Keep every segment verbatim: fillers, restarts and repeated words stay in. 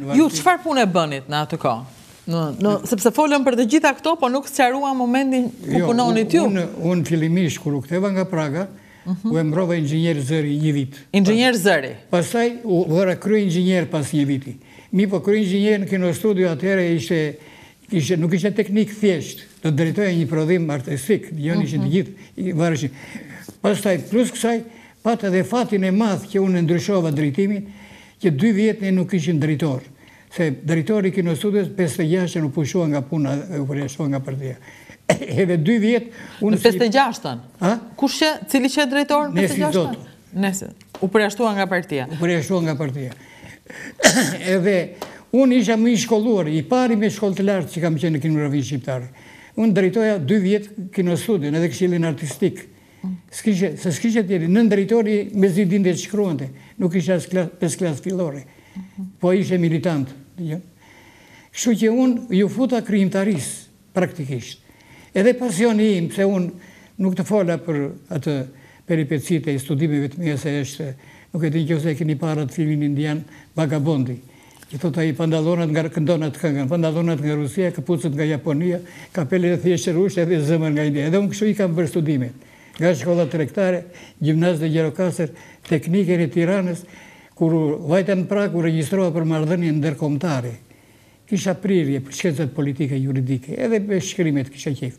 Ju, çfarë punë e bënit në atë kohë? No, no, sepse folëm për të gjitha këto, po nuk sqarua momentin ku jo, punonit ju. Unë un fillimisht, kur u ktheva nga Praga, uh -huh. u emrova inxhinier zëri një vit. Inxhinier zëri. Pastaj u vëra krye inxhinier pas një viti. Mi po krye inxhinier në kino studio atëherë ishte, ishte nuk ishte teknik thjesht, do të drejtoja një prodhim artistik, jo ishin të gjithë, vareshin. Pastaj plus kësaj pat edhe fatin e madh që unë ndryshova drejtimin, që dy vjet ne nuk ishim drejtor. Se drejtori i kino studios pesëdhjetë e gjashtë nuk pushua nga puna, u përjashtua nga partia. Edhe dy vjet unë në pesëdhjetë e gjashtën. Ha? Kush që, cili që drejtor në pesëdhjetë e gjashtën? Nesi Zoto. Nesi. U përjashtua nga partia. U përjashtua nga partia. Edhe unë isha më i shkolluar, i pari me shkollë të lartë që kam qenë në kinematografi shqiptare. Unë drejtoja dy vjet kino studion, edhe këshillin artistik. S'kishe, se s'kishe tjeri, nën drejtori me zi dinde të shkruante, nuk isha pesë klasë fillore, po ishe militant. Kështu që unë ju futa krijimtarisë, praktikisht. Edhe pasioni im, se unë nuk të fola për atë peripecite i studimeve të mia, se është, nuk e di që ose e keni para të filmin indian Vagabondi, që thot ai pandallonat nga këndonat këngën, pandallonat nga Rusia, kapucët nga Japonia, kapelet e thjeshtë rushe edhe zëmër nga India. Edhe unë kështu i kam bërë studimet. Nga shkolla tregtare, gjimnaz dhe Gjirokastër, teknike e Tiranës, kur vajta në Prag, u regjistrova për marrëdhënie ndërkombëtare. Kisha prirje për shkencët politike juridike, edhe për shkrimet kisha qejf.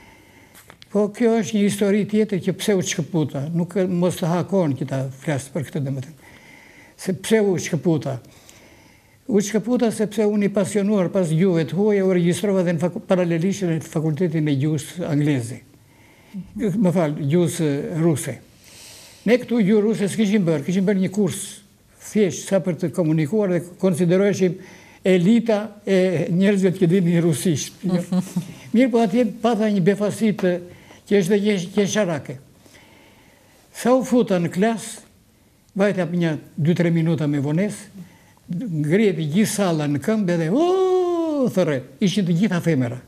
Po kjo është një histori tjetër që pse u shkëputa, nuk mos të hakon që ta flas për këtë domethënë. Se pse u shkëputa? U shkëputa sepse unë i pasionuar pas gjuhëve të huaja u regjistrova dhe në paralelisht në fakultetin e gjuhës angleze. Më falë, gjuhës ruse. Ne këtu gjuhë ruse s'kishim bërë, kishim bërë një kurs thjesht sa për të komunikuar dhe konsideroheshim elita e njerëzve që dinin rusisht. Mirë po atje pata një befasit që është dhe qesharake. Sa u futa në klasë, vajta për një dy tre minuta me vones, ngrjeti gjithë sala në këmbë edhe ooo, thërre, ishin të gjitha femera.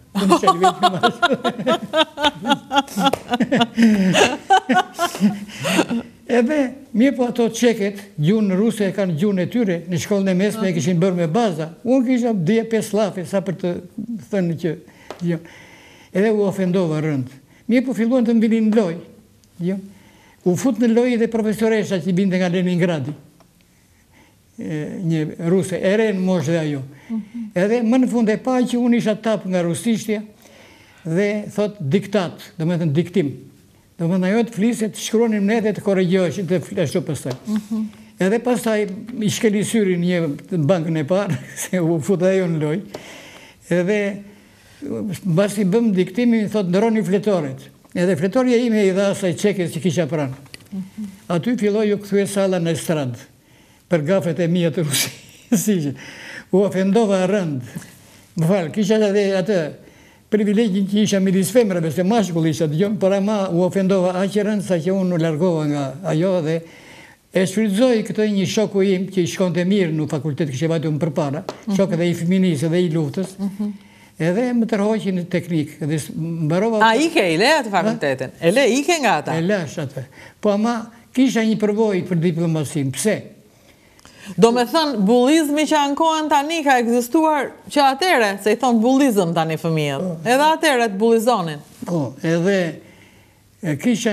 Edhe, mirë po ato qeket, gjunë ruse e kanë gjunë e tyre, në shkollën e mesme e kishin bërë me baza. Unë kisha dhje pesë lafe, sa për të thënë që... Edhe u ofendova rëndë. Mirë po filluan të më vinin në loj. U fut në loj dhe profesoresha që binte nga Leningradi. Një ruse, e renë mosh dhe ajo. Edhe më në fund e pa që unë isha tap nga rusishtja dhe thot diktat, do me thënë diktim. Do me thënë ajo të fliset, shkronim ne dhe të korregjoheshin të flashtu pastaj. Edhe pastaj i shkeli syrin një bankën e parë, se u fut ajo në loj. Edhe basi bëm diktimin, thot ndëroni fletoret. Edhe fletorja ime i dha asaj qekes që kisha pranë. Aty filloi u kthye sala në estradë për gafet e mia të rusisë. U ofendova rënd. Më falë, kisha edhe atë privilegjin që isha midis femrave, se mashkull isha të gjonë, për ama u ofendova aqë rënd, sa që unë u largova nga ajo dhe e shfrytëzoj këtë një shoku im që i shkonte mirë në fakultet, kështë e vajtu më përpara, shok edhe i feminisë edhe i luftës, edhe më tërhoqin në teknikë. A ike i le atë fakultetin? E le ike nga ata? E lesh atë. Po ama kisha një përvojë për diplomasin. Pse? Do me thënë, bullizmi që ankohen tani ka egzistuar që atere, se i thonë bullizm tani fëmijët. Edhe atere të bullizonin. Po, edhe kisha,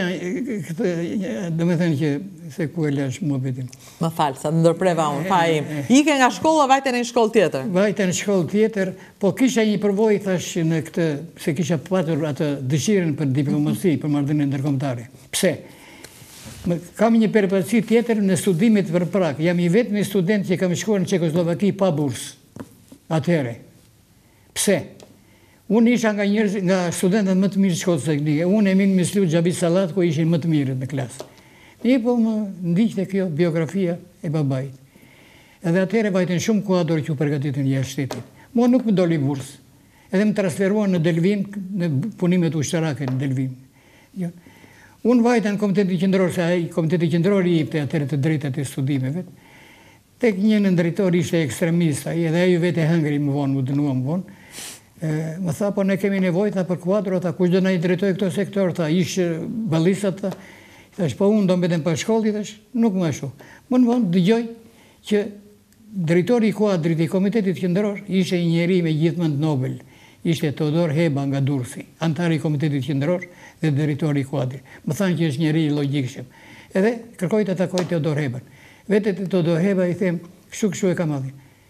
do me thënë që se ku e lesh mua betim. Më falë, sa të ndërpreva unë, pa im. Ike nga shkolla, vajte në shkollë tjetër. Vajte në shkollë tjetër, po kisha një përvojë thash në këtë, se kisha patur atë dëshirën për diplomasi, për marrëdhënie ndërkombëtare. Pse? Kam një peripeci tjetër në studimit për Prag. Jam i vetmi student që kam shkuar në Çekoslovaki pa bursë. Atëherë. Pse? Unë isha nga njerëz, nga studentët më të mirë shkollës teknike. Unë Emin Misliu Xhabi Sallat, ku ishin më të mirët në klasë. Një po më ndiqte kjo biografia e babait. Edhe atëherë vajten shumë kuador që u përgatitën jashtë shtetit. Mua nuk më doli bursë. Edhe më transferuan në Delvin, në punimet ushtarake në Delvin. Jo. Unë vajta në Komiteti Qendror, se ai Komiteti Qendror i jepte atëherë të drejtat e studimeve. Tek një në drejtor ishte ekstremist, ai edhe ai vetë hëngri më vonë, u dënua më vonë. Më tha, po ne kemi nevojë tha për kuadro, tha kush do na i drejtojë këto sektor, tha ishte ballisat, tha. Thash, po unë do mbetem pa shkollë, thash, nuk më ashtu. Më në vonë dëgjoj që drejtori i kuadrit i Komitetit Qendror ishte një njeri me gjithmend Nobel. Ishte Teodor Heba nga Durrësi, antar i Komitetit Qendror dhe drejtori i kuadrit. Më thanë që është njeri i logjikshëm. Edhe kërkoj të takoj Teodor Heban. Vete të Teodor Heba i them, kështu kështu e kam adhin.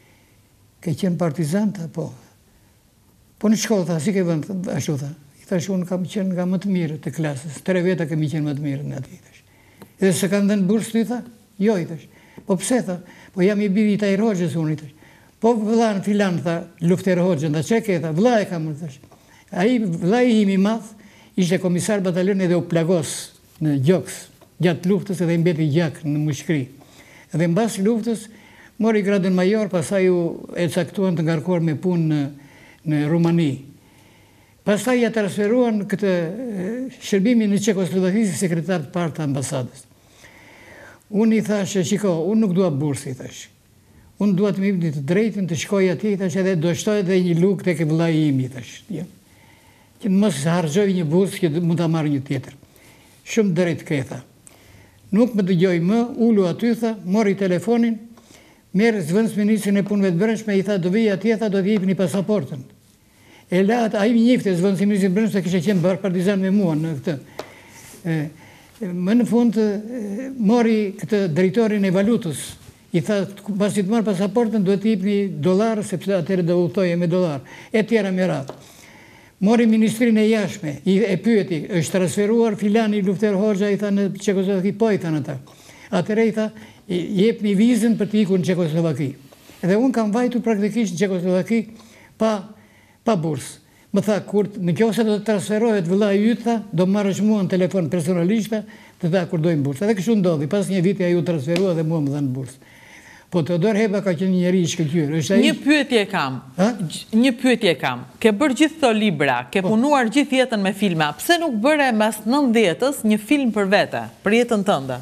Ke qenë partizanta? Po. Po në shkollë, tha, si ke vënd, ashtu tha. I thash, unë kam qenë nga më të mirë të klasës. Tre veta kemi qenë më të mirë në ati, i thash. Edhe se kanë dhenë bursë të i tha? Jo, i thash. Po pse, tha? Po jam i biri i Tajir Hoxhës, unë, i thash. Po vëlla në filan, tha, Lufter Hoxhën, tha, që ke, tha, vëlla e kam, thash. A i vëlla i imi madh, ishte komisar batalion edhe u plagos në Gjoks, gjatë luftës edhe i mbeti gjak në Mushkri. Edhe mbas luftës, mori gradën major, pasaj u e caktuan të ngarkuar me punë në, në Rumani. Pastaj ja transferuan këtë shërbimin në Çekoslovaki si sekretar të parë të ambasadës. Unë i thash, shiko, unë nuk dua bursë, i thash. Unë dua të më jepni të drejtën të shkoj atje, i thash, edhe do shtoj edhe një lukë tek vëllai im, i thash. Ja. Që mos harxoj një bursë që mund ta marr një tjetër. Shumë drejt ke, tha. Nuk më dëgjoj më, ulu aty, tha, mori telefonin, merë zëvendës ministrin e punëve të brendshme, i tha, do vij atje, tha, do të jepni pasaportën. E la, a i më njifte zëvendës ministrin e brendshme, kishte qenë partizan me mua në këtë. E, më në fund, e, mori këtë drejtorin e valutës, i tha, pasi të marë pasaportën, duhet të jepni dollar, sepse atëherë do udhtoje me dollar, e tjera me radhë. Mori ministrin e jashtme, i e pyeti, është transferuar filani Lufter Hoxha, i tha në Çekoslovaki, po i thanë ata. Atëherë i tha, jepni vizën për të ikur në Çekoslovaki. Edhe unë kam vajtur praktikisht në Çekoslovaki pa, pa bursë. Më tha, kur në qoftë se do të transferohet vëllai yt, tha, do marrësh mua në telefon personalisht, të tha kur dojmë bursë. Edhe kështu ndodhi, pas një viti ai u transferua dhe mua më dhanë bursë. Po Teodor Heba ka qenë një njeri i shkëlqyer. Një pyetje kam. Një pyetje kam. Ke bërë gjithë këto libra, ke punuar gjithë jetën me filma. Pse nuk bëre mas nëntëdhjetës një film për vete, për jetën tënde?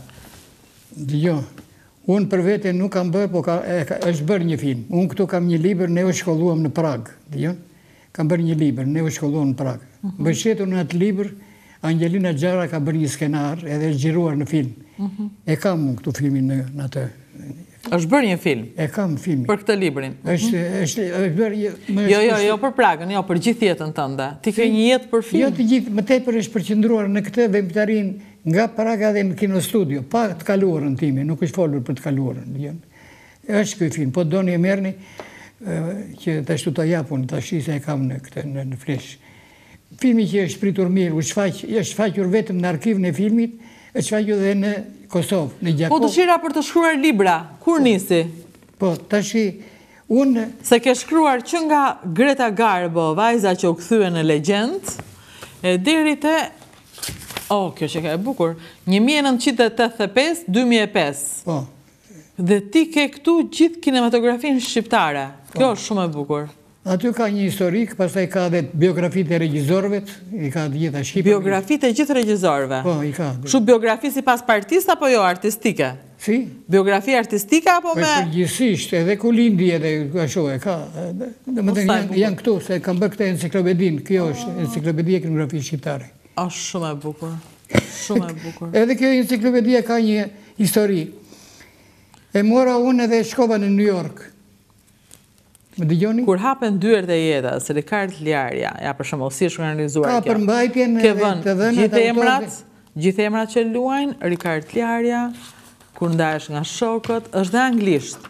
Jo. Unë për vete nuk kam bërë, po ka, e, ka, është bërë një film. Unë këtu kam një libër, ne u shkolluam në Prag. Jo? Kam bërë një libër, ne u shkolluam në Prag. Uh -huh. Bështetur në atë libër, Angelina Gjara ka bërë një skenar edhe është gjiruar në film. Uh -huh. E kam unë këtu filmin në, në atë. është bërë një film? E kam filmin. Për këtë librin? është, është, është bërë... Jo, jo, jo për Pragën, jo, për gjithë jetën tënde. Ti ke një jetë për film? Jo, të gjithë, më tepër është përqendruar në këtë veprimtarin nga Praga dhe në kinostudio, pa të kaluarën time, nuk është folur për të kaluarën. Është ky film, po doni e merrni që të ashtu të japun, të ashtu se e kam në këtë, në, në flesh. Filmi që është pritur mirë, është shfaqur vetëm në arkivën e filmit, është shfaqur dhe në Kosovë, në Gjakov. Po dëshira për të shkruar libra, kur nisi? Po, tashi, unë... Se ke shkruar që nga Greta Garbo, vajza që u kthye në legjend, e deri te... O, kjo që ka e bukur. një mijë e nëntëqind e tetëdhjetë e pesë dy mijë e pesë. Po. Dhe ti ke këtu gjithë kinematografinë shqiptare. Kjo është shumë e bukur. Aty ka një historik, pastaj ka dhe biografitë e regjizorëve, i ka të gjitha shqipe. Biografitë e gjithë regjizorëve? Po, i ka. Kështu biografi si pas partist apo jo, artistike? Si? Biografi artistike apo me... Përgjithsisht, edhe ku lindi edhe ashtu e ka. Domethënë janë këtu, se kam bërë këtë enciklopedin, kjo është enciklopedia e kinematografi shqiptare. Është shumë e bukur. Shumë e bukur. Edhe kjo enciklopedia ka një histori. E mora unë edhe shkova në New York. Më dëgjoni? Kur hapen dyert e jetës, Rikard Ljarja, ja për shembull, si është organizuar kjo? Ka përmbajtjen edhe të dhënat gjithë emrat, gjithë emrat që luajnë, Rikard Ljarja, kur ndahesh nga shokët, është dhe anglisht.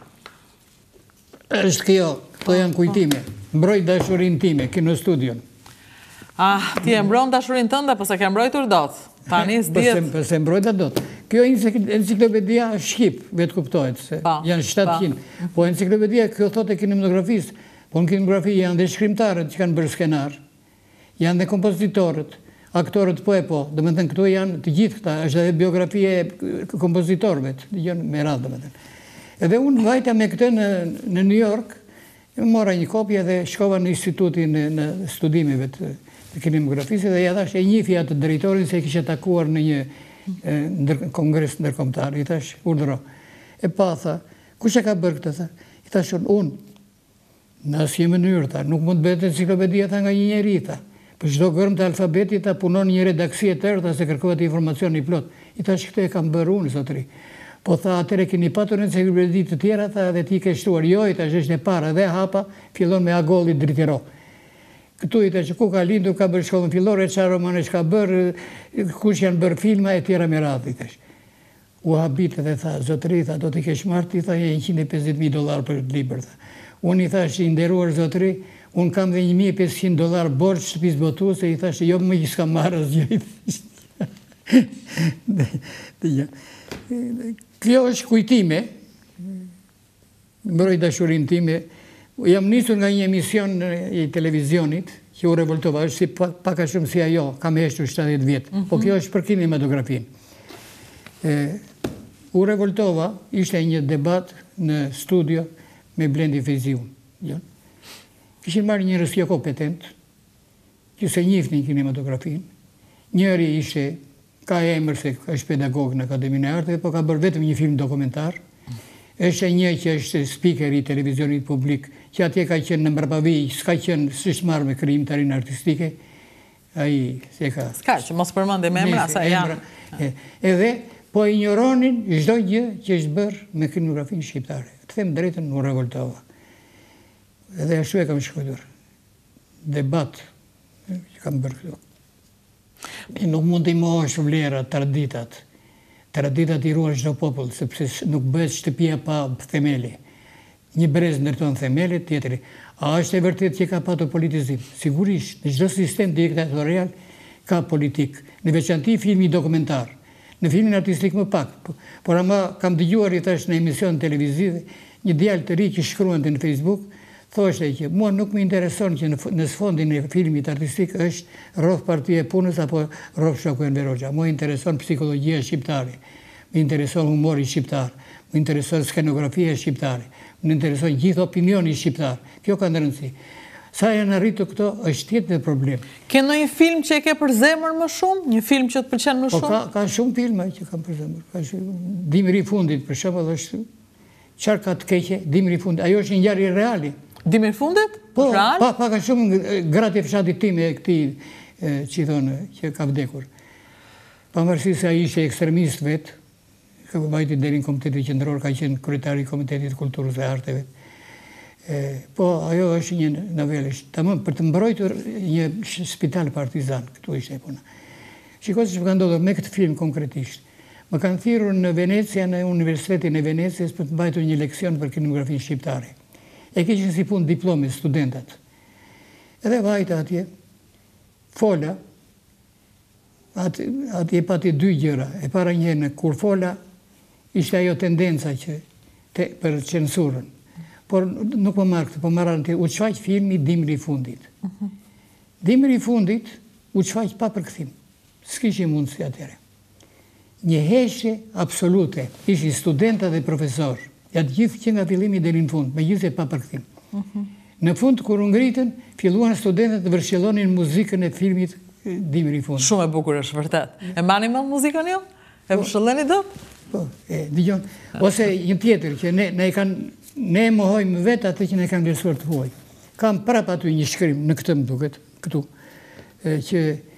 Është kjo, to janë kujtime. Mbroj dashurinë time, kinostudion. Ah, ti e mbron dashurinë tënde, po se ke mbrojtur dot. Tani s'dihet. Po se mbrojta dot. Kjo enciklopedia është shqip, vetë kuptohet se janë shtatëqind. Po enciklopedia kjo thotë e kinematografisë, po në kinematografi janë dhe shkrimtarët që kanë bërë skenar, janë dhe kompozitorët, aktorët po e po, domethënë këtu janë të gjithë këta, është edhe biografia e kompozitorëve, janë me radhë domethënë. Edhe unë vajta me këtë në në New York, mora një kopje dhe shkova në institutin në studimeve të kinematografisë dhe ja thash e njihja të drejtorin se e kisha takuar në një ndër, kongres ndërkombëtar, i thash urdhëro. E pa tha, kush e ka bërë këtë tha? I thash unë. Në asnjë mënyrë tha, nuk mund të bëhet enciklopedia tha nga një njeri tha. Për çdo gërm të alfabetit ta punon një redaksi e tërë tha se kërkohet informacion i plot. I thash këtë e kam bërë unë sotri. Po tha, atëre keni patur enciklopedi të tjera, tha, dhe ti ke shtuar, jo, i tash është e para, dhe hapa, fillon me Agolli Dritiro. Këtu i tash ku ka lindur, ka bërë shkollën fillore, çfarë romanesh ka bërë, kush janë bërë filma e tjera me radhë, i tash. U habit dhe tha, zotëri, tha, do të kesh marrë, ti tha, njëqind e pesëdhjetë mijë dollar për libër, tha. Unë i thash, i nderuar zotëri, unë kam dhe një mijë e pesëqind dollar borç shtëpisë botuese, i thash, jo më i s'ka marrë asgjë. Kjo është kujtime, mbroj dashurin time, jam nisur nga një emision i televizionit, që u revoltova, është si paka shumë si ajo, kam heshtur shtatëdhjetë vjetë, po kjo është për kinematografin. U revoltova, ishte një debat në studio me Blendi Feyziun. Kishin marrë njërës jo kompetent, që se njifnin kinematografin, njëri ishte ka emër se është pedagog në Akademinë e Arteve, po ka bërë vetëm një film dokumentar. Është një që është speaker i televizionit publik, që atje ka qenë në mbrapavij, s'ka qenë, s'është marrë me krijimtarinë artistike. Ai se ka. S'ka që mos përmendim emra sa janë. Edhe po injoronin çdo gjë që është bërë me kinematografinë shqiptare. Të them drejtën, u revoltova. Edhe ashtu e kam shkruar. Debat që kam bërë këtu. Nuk mund të i mohosh vlera traditat. Traditat i ruan çdo popull, sepse nuk bëhet shtëpia pa themeli. Një brez ndërton themelet, tjetri. A është e vërtet që ka patur politizim? Sigurisht, në çdo sistem diktatorial ka politik. Në veçanti filmi dokumentar. Në filmin artistik më pak. Por ama kam dëgjuar i thash në emision televiziv, një djalë të ri që shkruante në Facebook, thoshte që mua nuk më intereson që në sfondin e filmit artistik është rroth Partia e Punës apo rroth Shoku Enver Hoxha. Mua intereson psikologjia shqiptare, më intereson humori shqiptar, më intereson skenografia shqiptare, më intereson gjithë opinioni shqiptar. Kjo ka rëndësi. Sa janë arritur këto është tjetër problem. Ke ndonjë film që e ke për zemër më shumë? Një film që të pëlqen më shumë? Po ka ka shumë filma që kam për zemër. Ka shumë Dimri i fundit për shembull është çfarë ka të keqe Dimri i fundit. Ajo është një ngjarje reale. Dimri i fundit? Po, pa, pa ka shumë gratë e fshatit tim e këti që i thonë që ka vdekur. Pavarësisht se ai ishte ekstremist vetë, ka vajti deri në Komitetin Qendror, ka qenë kryetari i Komitetit të Kulturës dhe Arteve. Po, ajo është një novele. Tamam, për të mbrojtur një spital partizan, këtu ishte e puna. Shikoj se ç'ka ndodhur me këtë film konkretisht. Më kanë thirrur në Venecia, në Universitetin e Venecias për të mbajtur një leksion për kinematografinë shqiptare. E kishin si punë diplome studentat. Edhe vajta atje, fola, atje pati dy gjëra. E para njënë, kur fola, ishte ajo tendenca që te, për censurën. Por nuk më marrë këtë, po marrë në të u qfaq filmi Dimri i fundit. Dimri i fundit u qfaq pa përkëthim. S'kishi mundësi atyre. Një heshje absolute, ishi studenta dhe profesor, jatë gjithë që nga fillimi deri në fund, me gjithë e pa përkëthim. Në fund, kur u ngritën, filluan studentët të vërshëllonin muzikën e filmit Dimri i fundit. Shumë e bukur është vërtet. E mbani më muzikën jo? E vërshëlleni dot? Po, e, digjon. Ose një tjetër, që ne, ne, kan, ne mohojmë vetë atë që ne kanë vlerësuar të huaj. Kam prap aty një shkrim në këtë më duket, këtu, e, që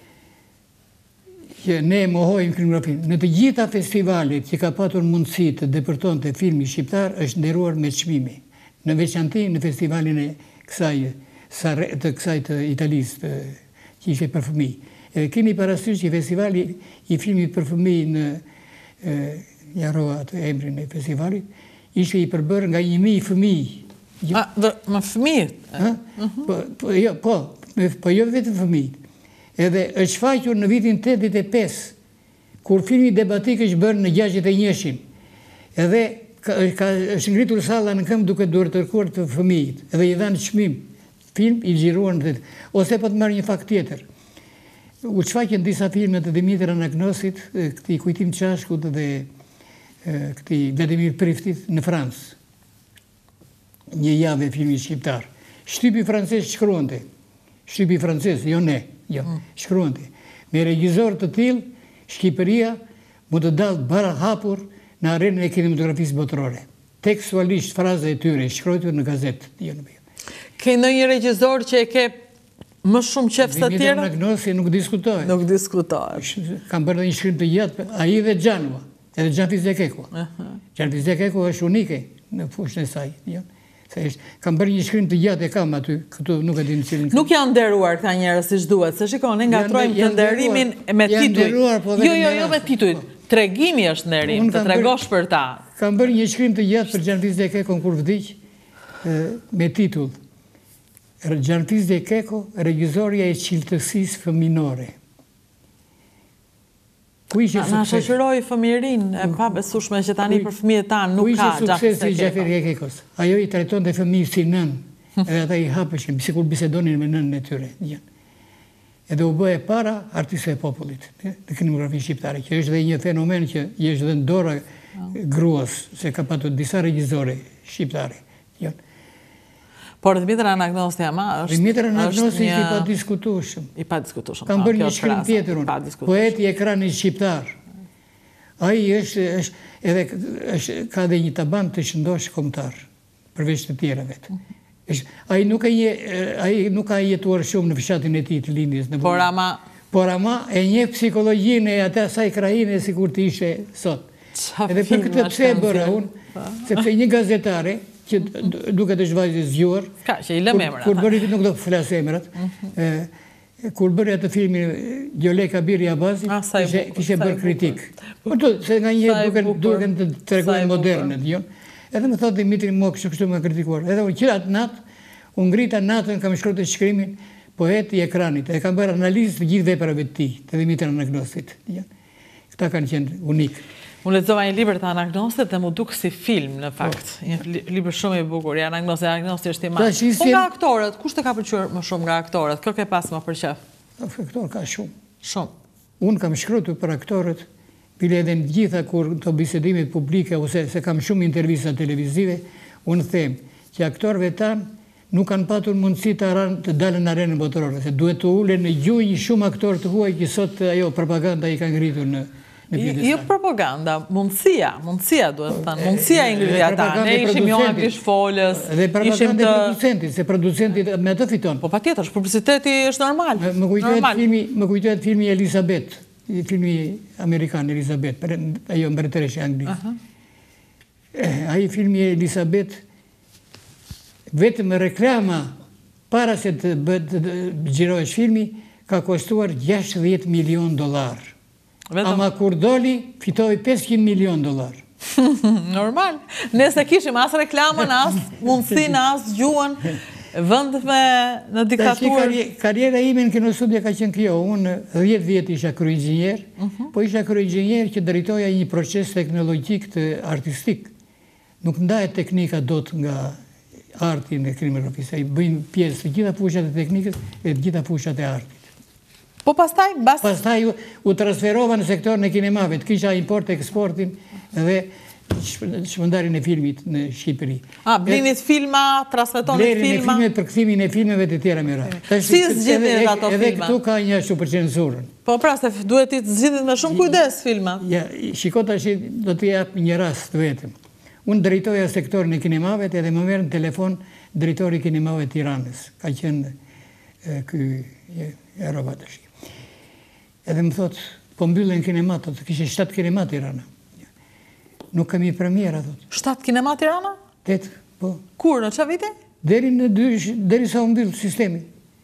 që ne mohojmë kinematografinë. Në të gjitha festivalet që ka patur mundësi të depërtonte filmi shqiptar është nderuar me çmime. Në veçanti në festivalin e kësaj të kësaj të Italisë, të, që ishte për fëmijë. Edhe keni parasysh që festivali i filmit për fëmijë në ja rrova atë emrin e festivalit, ishte i përbërë nga një mijë fëmijë. A, dhe më fëmijët? Po, po, jo, po, po jo vetëm fëmijët. Edhe është faqur në vitin tetëdhjetë e pesë, kur filmi debatik është bërë në gjashtë e njëshin. Edhe ka, ka, është ngritur salla në këmbë duke duhet të kërkuar të fëmijët. Edhe i dhanë çmim. Film i xhiruar në të... Ose po të marrë një fakt tjetër. U shfaqën disa filme të Dimitër Anagnosit, këtij Kujtim të Çashkut dhe këtij Vladimir Priftit në Francë. Një javë filmi shqiptar. Shtypi francez shkruante. Shtypi francez, jo ne. Jo, shkruante. Me regjizor të tillë, Shqipëria mund të dalë bara hapur në arenën e kinematografisë botërore. Tekstualisht fraza e tyre shkruar në gazetë. Jo, ke ndonjë regjizor që e ke më shumë qef se tjerë? Dimitër Anagnosi nuk diskutohet. Nuk diskutohet. Kam bërë një shkrim të gjatë, ai dhe Xhanua. Edhe Xhanfize Keko. Xhanfize Keko është unike në fushën e saj. Kam bërë një shkrim të gjatë e kam aty, këtu nuk e di në cilin. Nuk janë nderuar këta njerëz siç duhet, se shikon, ne ngatrojmë të nderimin me tituj. Jo, jo, jo me tituj. Tregimi është nderim, të tregosh për ta. Kam bërë një shkrim të gjatë për Xhanfize Kekon kur vdiq me titull Xhanfize Keko, regjisorja e qiltësisë fëminore. Na shoqëroi fëmirin e pabesueshme që tani për fëmijët tanë nuk ka Xhanfize Keko. Ku ishte suksesi i Xhaferi Kekos? Ajo i trajtonte fëmijët si nën, edhe ata i hapeshin, sikur bisedonin me nënën e tyre. Edhe u bë e para artiste e popullit në kinematografinë shqiptare, që është dhe një fenomen që i është dhe në dora gruas, se ka patur disa regjizore shqiptare. Por Dimitra Anagnosti ama është Dimitra Anagnosti i padiskutueshëm. I padiskutueshëm. Kam bërë një shkrim tjetër unë. Poeti i ekranit shqiptar. Ai është edhe ka dhe një taban të shëndosh kombëtar, përveç të tjerave. Ai nuk ai nuk ka jetuar shumë në fshatin e tij të lindjes në. Por ama por ama e njeh psikologjinë e atë asaj krajine sikur të ishte sot. Edhe për këtë pse e bëra unë, sepse një gazetare që duke të shvajzë zgjuar, kur bëri nuk do të flas emrat, kur bëri atë filmin Gjolej Kabiri Abazi, kishe bërë kritik. Por të, se nga një duke të tregojnë moderne, edhe më thotë Dimitri mua kështu kështu më kritikuar. Edhe unë që atë natë, unë ngrita natën, kam shkruar të shkrimin Poeti i ekranit, e kam bërë analizë të gjithë veprave të tij, të Dimitra Anagnostit. Këta kanë qenë unik. Unë lexova një libër të Anagnostit dhe mu duk si film, në fakt. Një libër shumë i bukur. Anagnosti, Anagnosti është i madh. Po nga aktorët, kush të ka pëlqyer më shumë nga aktorët? Kë ke pas më përqef? Aktorë ka shumë. Shumë. Unë kam shkruar për aktorët, bile edhe në gjitha kur të bisedimit publike, ose se kam shumë intervista televizive, unë them që aktorëve tanë nuk kanë patur mundësi të, të dalën në arenën botërore, se duhet të ulen në gjujë shumë aktorë të huaj që sot ajo propaganda i ka ngritur në Jo propaganda, mundësia, mundësia duhet të thënë, mundësia i ngritja ta, ne ishim jo anglisht folës, dhe propaganda e producentit, se producentit me të fiton. Po pa tjetër, publiciteti është normal. Më kujtohet filmi Elizabeth, filmi amerikan Elizabeth, ajo mbretëreshe anglisht. Ai filmi Elizabeth, vetëm reklama para se të gjirohesh filmi, ka kostuar gjashtëdhjetë milion dollar. Ama kur doli, fitoi pesëqind milion dollar. Normal. Nëse kishim as reklamën, as mundësinë, as gjuhën, vend me në diktaturë. Karriera ime në kinostudio ka qenë kjo. Unë dhjetë vjet isha kryeingjiner, po isha kryeingjiner që drejtoja një proces teknologjik të artistik. Nuk ndahet teknika dot nga arti në kinematografisë. Ai bëjnë pjesë të gjitha fushat e teknikës e të gjitha fushat e artit. Po pastaj, bas... Pastaj u transferova në sektorën e kinemave, të kisha import e eksportin dhe shpërndarjen e filmit në Shqipëri. A, blinit filma, transmetonit filma? Blerin e filmet për kthimin e filmeve të tjera me radhë. Si zgjidhin ato filma? Edhe këtu ka një ashtu për cenzurën. Po pra, se duhet të zgjidhin me shumë kujdes filma. Ja, shiko tash do të jap një rast vetëm. Unë drejtoja sektorin e kinemave edhe më merr në telefon drejtori i kinemave të Tiranës. Ka qenë ky Erova tash. Edhe më thotë, po mbyllen kinemat, të kishe shtatë kinemat Tirana. Nuk kemi premiera, thotë. Shtatë kinemat Tirana? Tetë, po. Kur, në qa vite? Deri në dy, deri sa u mbyllë sistemi.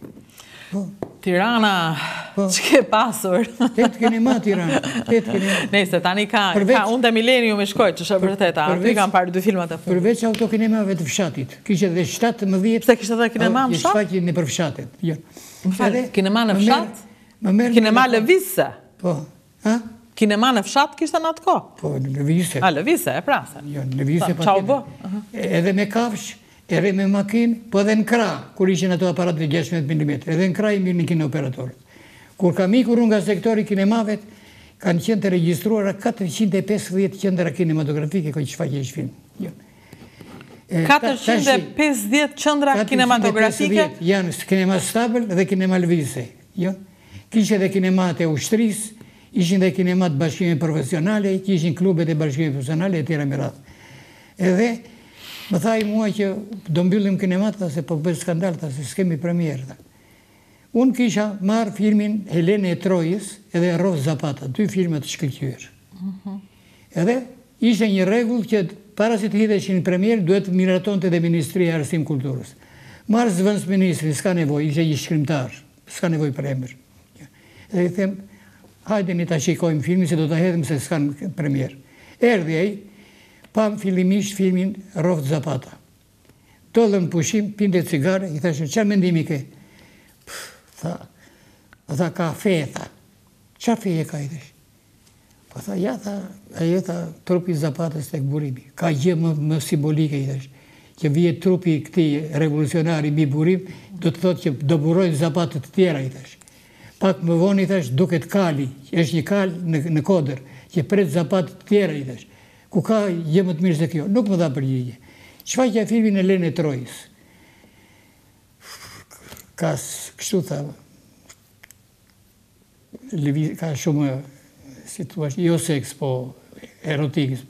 Po. Tirana, që ke pasur? Tetë kinemat Tirana, tetë kinemat. Nejse, tani ka, unë dhe Milenium i shkoj, që shë vërteta, aty kam parë dy filmat e fundit. Përveç autokinemave të fshatit, kishe dhe shtatë më dhjetë. Pse kishe dhe kinema në fshat? Shfaqin në për fshatet, jo. Më falë, kinema në fshat? Kinema lëvizse? Po. Ha? Kinema në fshat kishtë në atë ko? Po, lëvizse. A, lëvizse, e prase. Jo, lëvizse pa tjetë. Edhe me kafsh, edhe me makin, po edhe në kra, kur ishin ato aparatë gjashtëdhjetë milimetra. Edhe në kra i mirë në kino operatorët. Kur kam ikur unë nga sektori kinemavet, kanë qenë të regjistruara katërqind e pesëdhjetë qendra kinematografike që shfaqesh film. Jo. katërqind e pesëdhjetë qendra kinematografike? Janë kinema stabël dhe kinema lëvizse. Jo. Kishe dhe kinemat e ushtrisë, ishin dhe kinemat bashkime profesionale, kishin klubet e bashkime profesionale e tjera me radhë. Edhe më thaj mua që do mbyllim kinemat, se po bërë skandal, se s'kemi premierë. Unë kisha marë filmin Helene e Trojës edhe Ros Zapata, dy filmet të shkëlqyer. Edhe ishte një rregull që para se të hidheshin në premier, duhet miratonte dhe Ministria e Arsim Kulturës. Marë zëvëns ministri, s'ka nevoj, ishte një shkrimtar, s'ka nevoj për emër. Dhe i them, hajde një ta shikojmë filmin, se do të hedhëm se s'ka në premier. Erdhi ai, pam fillimisht filmin Roft Zapata. Tollën pushim, pinte cigare, i thashë, çfarë mendimi ke? Tha, tha, ka fe, tha. Çfarë feje ka i thash? Po tha, ja, tha, ajo tha, trupi Zapatës tek burimi. Ka gjë më, më simbolike, i thash. Që vije trupi këti revolucionari mbi burim, do të thotë që do burojnë Zapatët të tjera, i thash. Pak më vonë, i thash, duket kali, është një kal në, në kodër, që pret Zapatët të tjera, i thash. Ku ka gjë më të mirë se kjo? Nuk më dha përgjigje. Shfaqja filmin e Lene Trojës. Ka kështu tha, ka shumë situash, jo seks, po erotik.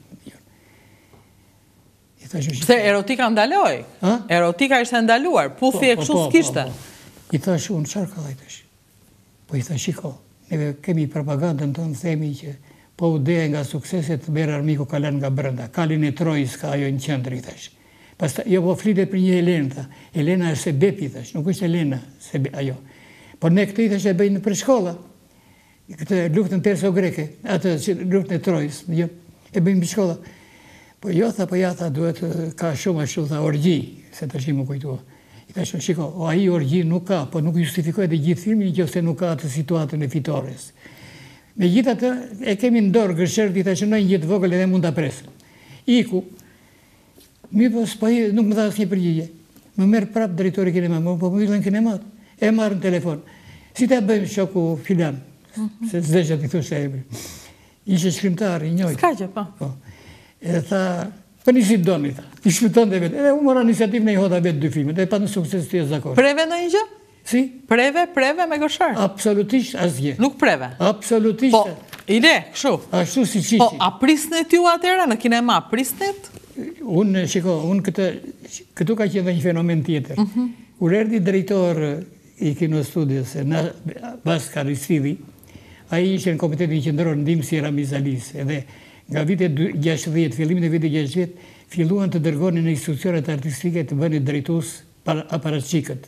Se erotika ndaloj? Erotika ishte ndaluar, puthi e kështu s'kishte. I thash unë, qarë ka dhejtësh? Po i thash, shiko, neve kemi propagandën tonë, themi që po u deja nga sukseset, berë armiku kalan nga brenda. Kalin e Trojës ka ajo në qëndër, i thash. Pasta, jo, po flitet për një Elenë, tha. Elena është Sebep, i thash, nuk është Elena, ajo. Po ne këtë, i thash, e bëjnë për shkolla. Këtë luftën perso-greke, atë luftën e Trojës, jo, e bëjnë për shkolla. Po jo, tha, po ja, tha, duhet, ka shumë ashtu, tha, orgji, se të shimë kujtua. I thash, shiko, o aji orgji nuk ka, po nuk justifikohet e gjithë filmin, që se nuk ka atë situatën e fitores. Me gjithë atë, e kemi ndorë gërshërë, i thash, në një gjithë vogël edhe mund të presë. Iku, mi po s'pahi, nuk më dha asë një përgjigje. Më merë prapë drejtori kinema, më po më villën kinemat, e marë në telefon. Si ta bëjmë shoku filan, se zdeshët i thush e emri. Ishe shkrimtar, i njojtë. Ska që, po. E tha, për një si të doni, tha. I shpëton dhe vetë. Edhe u mora iniciativë në i hoda vetë dy filmet, e pa në sukses të jesë zakon. Preve në një gjë? Si? Preve, preve me gësharë? Absolutisht asgjë. Nuk preve? Absolutisht. Po, ide, këshu? Ashtu si qiqi. Po, a prisnet ju atëra në kinema, prisnet? Unë, shiko, unë këtë, këtu ka qenë dhe një fenomen tjetër. Kur erdi drejtor i Kino Studios, Bas Karistidi, a i ishe në komitetin qendror ndihmësi i Ramiz Alis, edhe nga vitet gjashtëdhjetë, fillimin e vitet gjashtëdhjetë, filluan të dërgonin në institucionet artistike të bëni drejtues aparatçikët.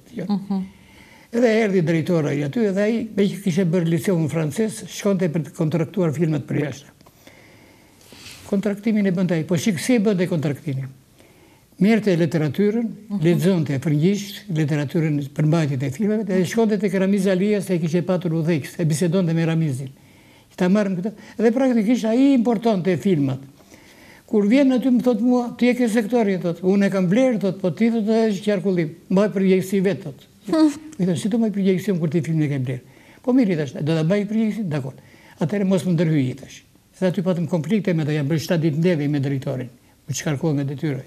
Edhe erdhi drejtora i aty, edhe ai, me që kishe bërë liceu në francez, shkonte për të kontraktuar filmat për jashtë. Kontraktimin e bënte ai, po shik si e bënte kontraktimin. Merrte literaturën, lexonte frëngjisht literaturën për mbajtjen e filmave, edhe shkonte tek Ramiz Alia se kishte patur udhëheqës, e bisedonte me Ramizin. Ta marrën këtë, edhe praktikisht ai importonte filmat. Kur vjen aty më thot mua, ti e ke sektori, thot, unë e kam blerë, thot, po ti thot është qarkullim, mbaj përgjegjësi vetë, thot. I thot, si të mbaj përgjegjësi kur ti filmin e ke blerë? Po mirë, i thash, do ta mbaj përgjegjësi, dakor. Atëherë mos më ndërhyj, i thash. Se aty patëm konflikte me ta, jam bërë shtatë ditë ndedhje me drejtorin, më çkarkova me detyrë.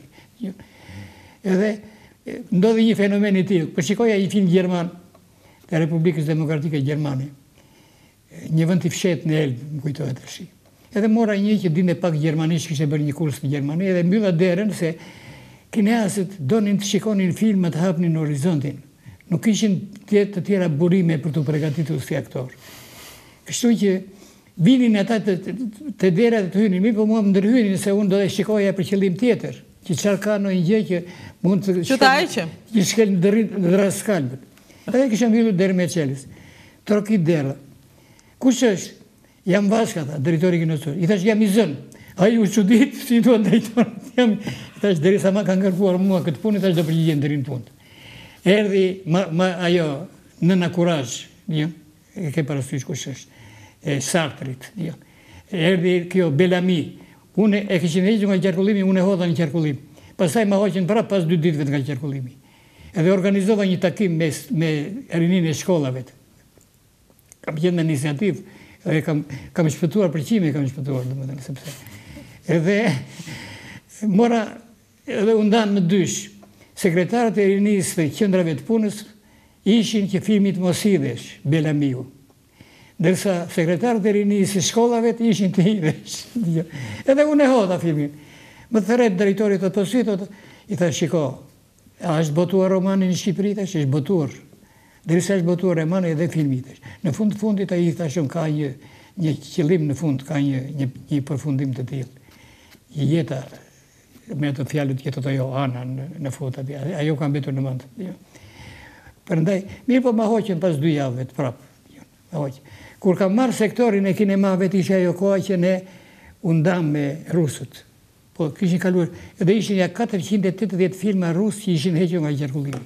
Edhe ndodhi një fenomen i tillë. Po shikoja një film gjerman të Republikës Demokratike Gjermane. Një vend i fshet në Elb, më kujtohet tash. Edhe mora një që dinte pak gjermanisht, kishte bërë një kurs në Gjermani, edhe mbylla derën se kineasët donin të shikonin filma të hapnin horizontin. Nuk kishin të tjera burime për të përgatitur si aktor. Kështu që vinin ata të dera të hynin, mi po mua më ndërhynin se unë do të shikoja për qëllim tjetër, që çfarë ka në një gjë që mund të që ta heqim. Që shkel në dras skalbët. Edhe kisha mbyllur derën me çelës. Trokit dera. Kush është? Jam Vashka, tha, drejtori i Kino Studios. I thash, jam i zën. Ai u çudit, si thua drejtor. Jam, i thash, derisa ma ka ngarkuar mua këtë punë, i thash do përgjigjem deri në punë. Erdhi ma, ma ajo nëna Kurazh, jo, e ke parasysh kush është, e Sartrit, jo. Erdhi kjo Belami. Unë e kishin hequr nga qarkullimi, unë e hodha në qarkullim. Pastaj ma hoqën prapë pas dy ditëve nga qarkullimi. Edhe organizova një takim me, me rinin e shkollave. Kam qenë në iniciativë, edhe kam, kam shpëtuar përqime, kam shpëtuar, dhe më dhe sepse. Edhe mora, edhe undan në dysh, sekretarët e rinisë të qendrave të punës ishin që filmit mos hidhesh, Belamiu. Dërsa sekretarët e rinisë të shkollave të ishin të hidhesh. Edhe unë e hodha filmin. Më thëret drejtorit të positot, i tha, shiko, a është botuar romani në Shqipëri, tash është botuar. Derisa është botuar romani edhe filmi tash. Në fund fundit ai i tha shumë ka një një qëllim në fund, ka një, një, një përfundim të tillë. Jeta, me ato fjalët jetët ajo, Ana, në, në fund atje, ajo ka mbetur në mend. Jo. Prandaj, mirë po ma hoqën pas dy javëve të prapë. Jo, ma hoqën. Kur kam marrë sektorin e kinemave, ishte ajo koha që ne u ndam me rusët. Po kishin kaluar, edhe ishin ja katërqind e tetëdhjetë filma rusë që ishin hequr nga qarkullimi.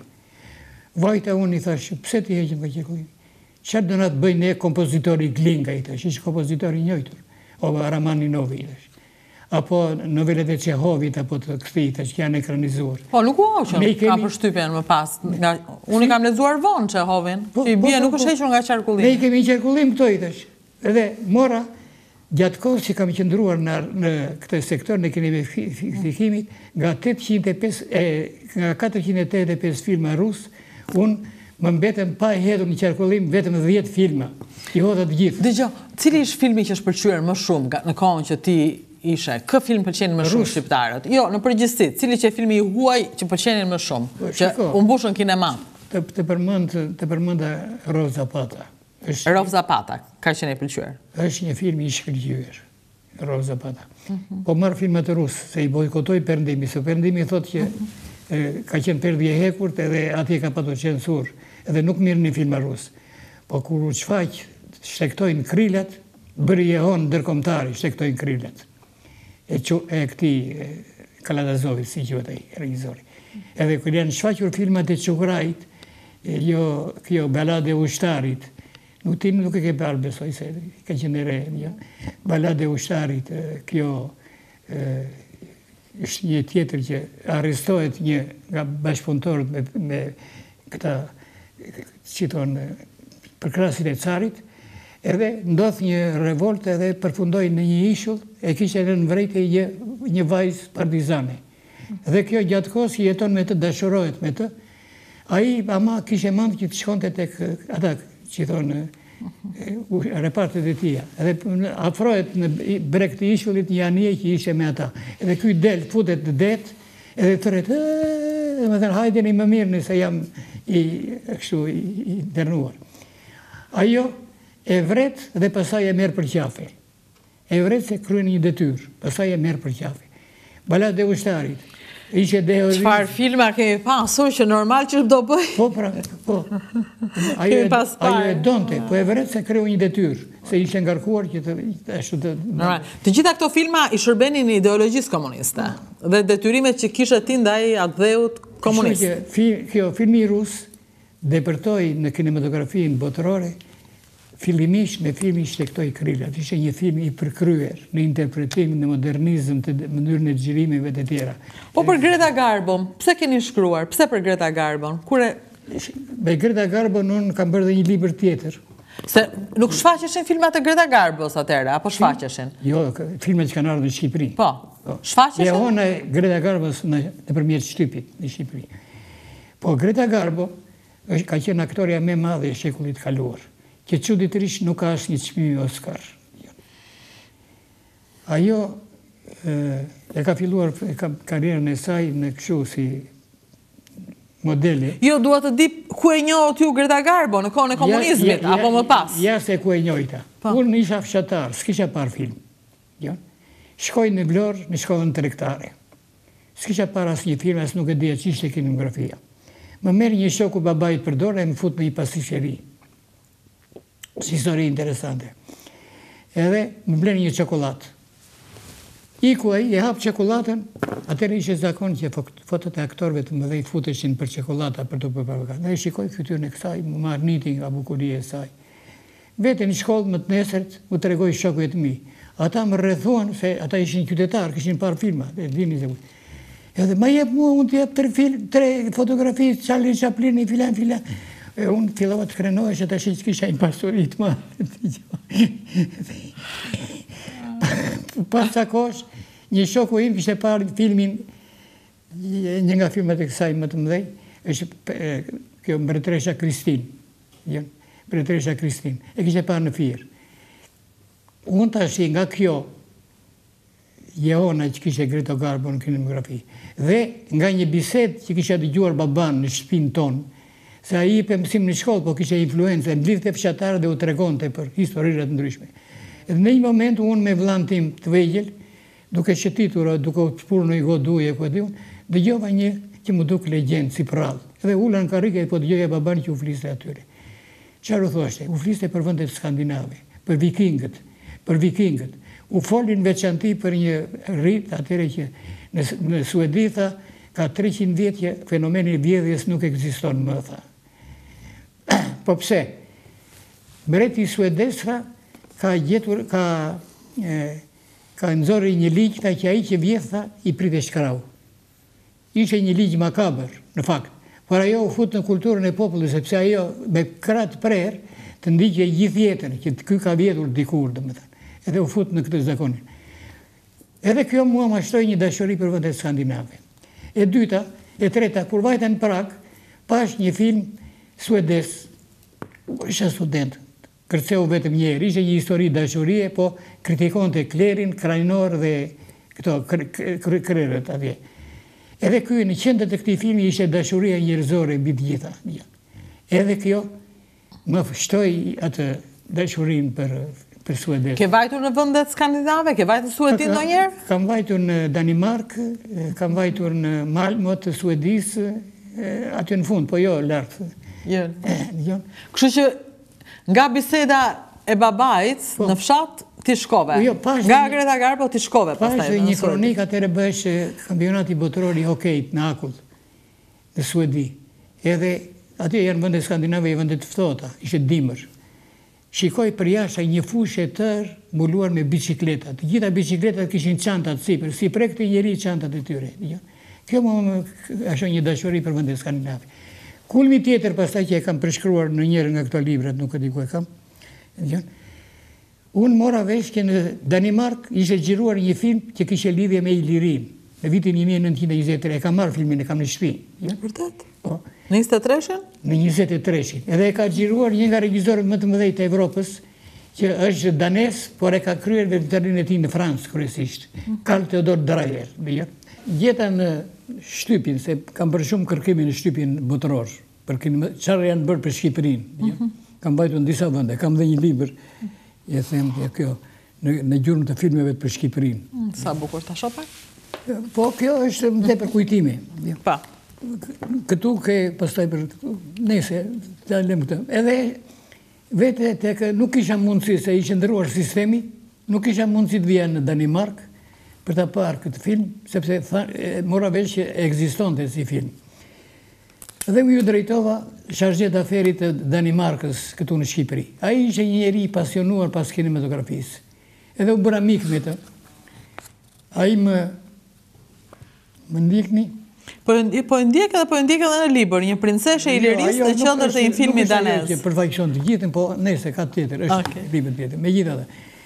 Vajta unë i thash, pse ti heqim nga qarkullimi? Çfarë do na të bëjnë ne kompozitori Glinga i thash, ishte kompozitori i njohur, o Ramaninov i thash. Apo novelet e Çehovit apo të këtij tash që janë ekranizuar. Po nuk u hoqën, ka përshtypjen më pas. Nga, unë kam lexuar vonë Çehovin, po, që i bie po, nuk po, është hequr nga qarkullimi. Ne i kemi qarkullim këto i tash. Edhe mora gjatë kohës që kam qëndruar në, në këtë sektor në kinematografimit, nga tetëqind e pesë e nga katërqind e tetëdhjetë e pesë filma rus, unë më mbetëm pa e hedhur në qarkullim vetëm dhjetë filma. I hodha të gjithë. Dëgjoj, cili është filmi që është pëlqyer më shumë në kohën që ti ishe? Kë film pëlqenin më shumë shqiptarët? Jo, në përgjithësi, cili që filmi i huaj që pëlqenin më shumë, që u mbushën kinema? Të, të përmend të përmenda Rov Zapata. Është Rov Zapata, ka qenë i pëlqyer. Është një film i shkëlqyer, Rov Zapata. Po marr filmat rusë, se i bojkotoi Perëndimi, se Perëndimi thotë që e, ka qenë perdhje e hekurt edhe atje ka patur censur, edhe nuk mirë një film rusë. Po kur u çfaq, shtektojnë krilat, bëri jehon ndërkombëtari, shtektojnë krilat. E, që, e këti Kaladazovit, si që vëtaj, regjizori. Edhe kër janë shfaqur filmat e Çukurajit, jo, kjo Balade e Ushtarit, nuk ti nuk e ke parë besoj, se ka qenë re, jo. Balade e Ushtarit, kjo e, është një tjetër që arrestohet një nga bashkëpunëtorët me, me këta, qiton, përkrasin e carit, edhe ndodh një revolt edhe përfundoi në një ishull, e kishte në vrejtje një, një vajzë partizane. Dhe kjo gjatë kohës jeton me të, dashurohet me të, ai ama kishte mend që të shkonte tek ata që thonë repartet e tija. Edhe afrohet në breg të ishullit një anije që ishte me ata. Edhe ky del, futet në det, edhe thret, dhe më thënë, hajdeni më mirë nëse jam i kështu i internuar. Ajo e vret dhe pasaj e merë për qafe. E vret se kryen një detyrë, pasaj e merë për qafe. Balade e Ushtarit, ishe Dehoviz. Çfarë filma kemi pasur që normal që do bëj? Po, pra, po. Ajo e, ajo e donte, po e vret se kryu një detyrë, se ishe ngarkuar që të... Ashtu të, normal. Të gjitha këto filma i shërbenin në ideologjisë komuniste, dhe detyrimet që kishe ti ndaj atdheut komunist. Fi, kjo filmi rus depërtoi në kinematografinë botërore, fillimisht me filmi Shtektoi krilat. Ishte një film i përkryer në interpretim, në modernizëm, të mënyrën e xhirimeve të tjera. Po për Greta Garbon, pse keni shkruar? Pse për Greta Garbon? Kure... Me Greta Garbon unë kam bërë dhe një libër tjetër. Se nuk shfaqeshin filmat e Greta Garbos atëherë, apo shfaqeshin? Jo, filmat që kanë ardhur në Shqipëri. Po, shfaqeshin? Jehona e Greta Garbos në nëpërmjet shtypit në Shqipëri. Po Greta Garbo është ka qenë aktoria më e madhe e shekullit kaluar, që çuditërisht nuk ka asnjë çmim Oscar. Ajo e, e ka filluar e ka karrierën e saj në kështu si modele. Jo, dua të di ku e njohët ju Greta Garbo, në kohën e komunizmit, ja, ja, apo më pas? Ja se ku e njohita. Unë isha fshatar, s'kisha parë film. Jo? Shkoj në Vlorë, në shkollën tregtare. S'kisha parë asnjë film, as nuk e dija ç'ishte kinematografia. Më merr një shoku babait për dorë e më fut në një pasticeri. Si histori interesante. Edhe më blen një çokoladë. Iku ai, e hap çokoladën, atëherë ishte zakon që fotot e aktorëve të mëdhenj futeshin për çokolada për të bërë. Ne shikoj fytyrën e kësaj, më marr niti nga bukuria e saj. Vete në shkollë më të nesërt, u tregoj shokëve të mi. Ata më rrethuan se ata ishin qytetarë, kishin parë filma, e dini se. Edhe ma jep mua, unë të jep tre film, tre fotografi, Charlie Chaplin, i filan, filan. E unë fillova të krenohesh që të shi që kisha një pasurit ma. Pas sa kosh, një shoku im kishte parë filmin, një nga filmat e kësaj më të mëdhej, është kjo Mbretëresha Kristin. Mbretëresha Kristin. E kishte parë në Fier. Unë tash nga kjo, Jehona që kishte Greta Garbo në kinematografi, dhe nga një bisedë që kisha dëgjuar baban në shtëpinë tonë, se ai i mësim në shkollë, po kishte influencë, e mblidhte fshatarë dhe u tregonte për historira të ndryshme. Edhe në një moment, unë me vllain tim të vegjël, duke shëtitur, duke shpurë në i goduje, ku e di unë, dëgjova një që më duk legjend, si prallë. Edhe ula në karrike, po dëgjoja baban që u fliste atyre. Çfarë u thoshte? U fliste për vendet skandinave, për vikingët, për vikingët. U folin veçanti për një rit, atyre që në, në Suedi, tha, ka treqind vjet që fenomeni i vjedhjes nuk ekziston më, tha. Po pse? Mbreti i Suedes, tha, ka gjetur, ka, e, ka nxorri një ligj, tha, që ai që vjedh, tha, i prite shkrau. Ishe një ligj makabër, në fakt. Por ajo u fut në kulturën e popullit, sepse ajo me krah të prerë të ndiqe gjithë jetën, që ky ka vjedhur dikur, domethënë. Edhe u fut në këtë zakonin. Edhe kjo mua ma shtoi një dashuri për vendet skandinave. E dyta, e treta, kur vajta në Prag, pash një film suedes, isha student, kërceu vetëm një herë, ishte një histori dashurie, po kritikonte klerin, krajnor dhe këto krerët atje. Edhe ky në qendër të këtij filmi ishte dashuria njerëzore mbi të gjitha. Edhe kjo më shtoi atë dashurinë për për Suedes. Ke vajtur në vendet skandinave? Ke vajtur në Suedi ndonjëherë? Kam vajtur në Danimark, kam vajtur në Malmö të Suedisë, aty në fund, po jo lart. Jo. Jo. Kështu që nga biseda e babait në fshat ti shkove. Jo, pash nga Greta Garbo ti shkove pastaj. Pash një kronik atëre bëhesh kampionati botëror i hokejit në Akull në Suedi. Edhe aty janë vende skandinave, vende të ftohta, ishte dimër. Shikoj për jashtë një fushë e tërë mbuluar me bicikleta. Të gjitha bicikletat kishin çantat sipër, si prekte njëri çantat e tyre. Kjo më ashtu një dashuri për vendet skandinave. Kulmi tjetër pastaj që e kam përshkruar në njërin nga këto librat, nuk e di ku e kam. Unë mora vesh që në Danimark ishte xhiruar një film që kishte lidhje me Ilirinë. Në vitin një mijë e nëntëqind e njëzet e tre, e kam marrë filmin, e kam në shtëpi. Vërtet? Po. Në njëzet e treshin? Në njëzet e treshin. Edhe e ka xhiruar një nga regjizorët më të mëdhenj të Evropës, që është danes, por e ka kryer veprimtarin e tij në Francë kryesisht. Karl Theodor Dreyer. Gjeta në shtypin, se kam bërë shumë kërkime në shtypin botëror, për çfarë janë bërë për Shqipërinë. Kam mbajtur në disa vende, kam dhe një libër, e them kjo, në gjurmë të filmeve për Shqipërinë. Sa bukur ta shoh pak? Po, kjo është më tepër kujtimi. Pa. Këtu ke pastaj për këtu, nese, ta lëm këtë. Edhe vete tek nuk kisha mundësi, se ishte ndëruar sistemi, nuk kisha mundësi të vija në Danimark për ta parë këtë film, sepse mora vesh që ekzistonte si film. Dhe u ju drejtova shargjet aferit të Danimarkës këtu në Shqipëri. Ai ishte një njeri i pasionuar pas kinematografisë. Edhe u bëra mik me të. Ai më më ndjekni. Po po e ndjek edhe po e ndjek edhe në libër, një princeshë e Ilirisë në qendër të një filmi danez. Që përfaqëson të gjithën, po nëse ka tjetër, është libër tjetër. Megjithatë,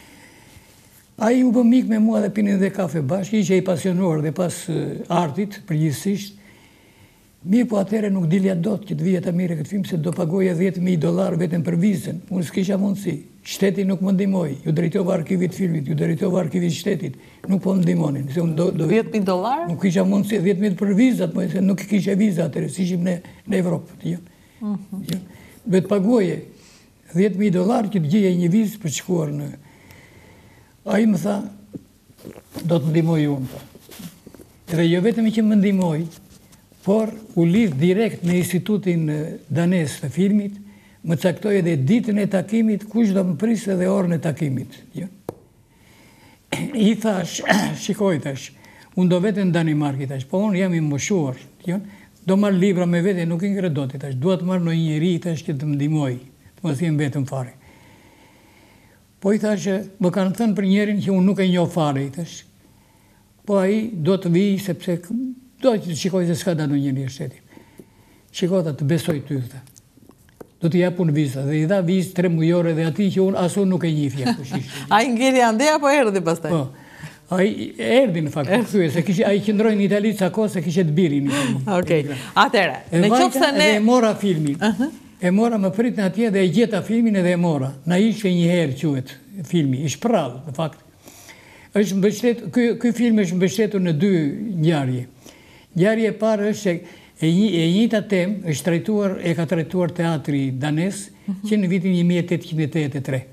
ai u bë mik me mua dhe pinin dhe kafe bashkë, ishte i pasionuar dhe pas artit përgjithsisht. Mirë, po atëherë nuk dilja dot që të vija ta mirë këtë film, se do pagoja dhjetë mijë dollar vetëm për vizën. Unë s'kisha mundësi. Shteti nuk më ndihmoi. Ju drejtova arkivit filmit, ju drejtova arkivit shtetit. Nuk po më ndihmonin. Se unë do dhjetë mijë dollar? Nuk kisha mundësi, dhjetë mijë për vizat, po se nuk kisha viza atëherë, si ishim në në Evropë, jo. Jo. Vetë pagoje dhjetë mijë dollar që të gjeja një vizë për të shkuar në. Ai më tha, do të ndihmoj unë. Edhe jo vetëm që më ndihmoi, por u lidh direkt në institutin danes të filmit, më caktoi edhe ditën e takimit, kush do më prisë edhe orën e takimit. I thash, shikoj thash, unë do vete në Danimark, i thash, po unë jam i moshuar, do marrë libra me vete, nuk i ngredot, i thash, duhet marrë në një njeri, i thash, që të më ndihmoj, të më thjem vetëm fare. Po i thash, më kanë thënë për njerin që unë nuk e njoh fare, i thash, po ai do të vijë sepse do të shikoj se s'ka da në njëri e shtetit. Shikota të besoj ty, dhe. Do t'i japun viza, dhe i dha vizë tre mujore dhe ati që unë aso nuk e njifja. A i ngeli ande, apo erdi pastaj? Po, a i erdi në fakt, përthuj, se a i qëndroj në Itali ca kohë se kishe të biri një filmi. Okej, atere, në qofë se ne... Edhe e mora filmin, e mora më prit në atje dhe e gjeta filmin edhe e mora. Na ishe një herë quet filmi, ish prallë, në fakt. Ky film është mbështetur në dy ngjarje. Ngjarja e parë është se e njëjta temë është trajtuar, e ka trajtuar teatri danes që në vitin një mijë e tetëqind e tetëdhjetë e tre.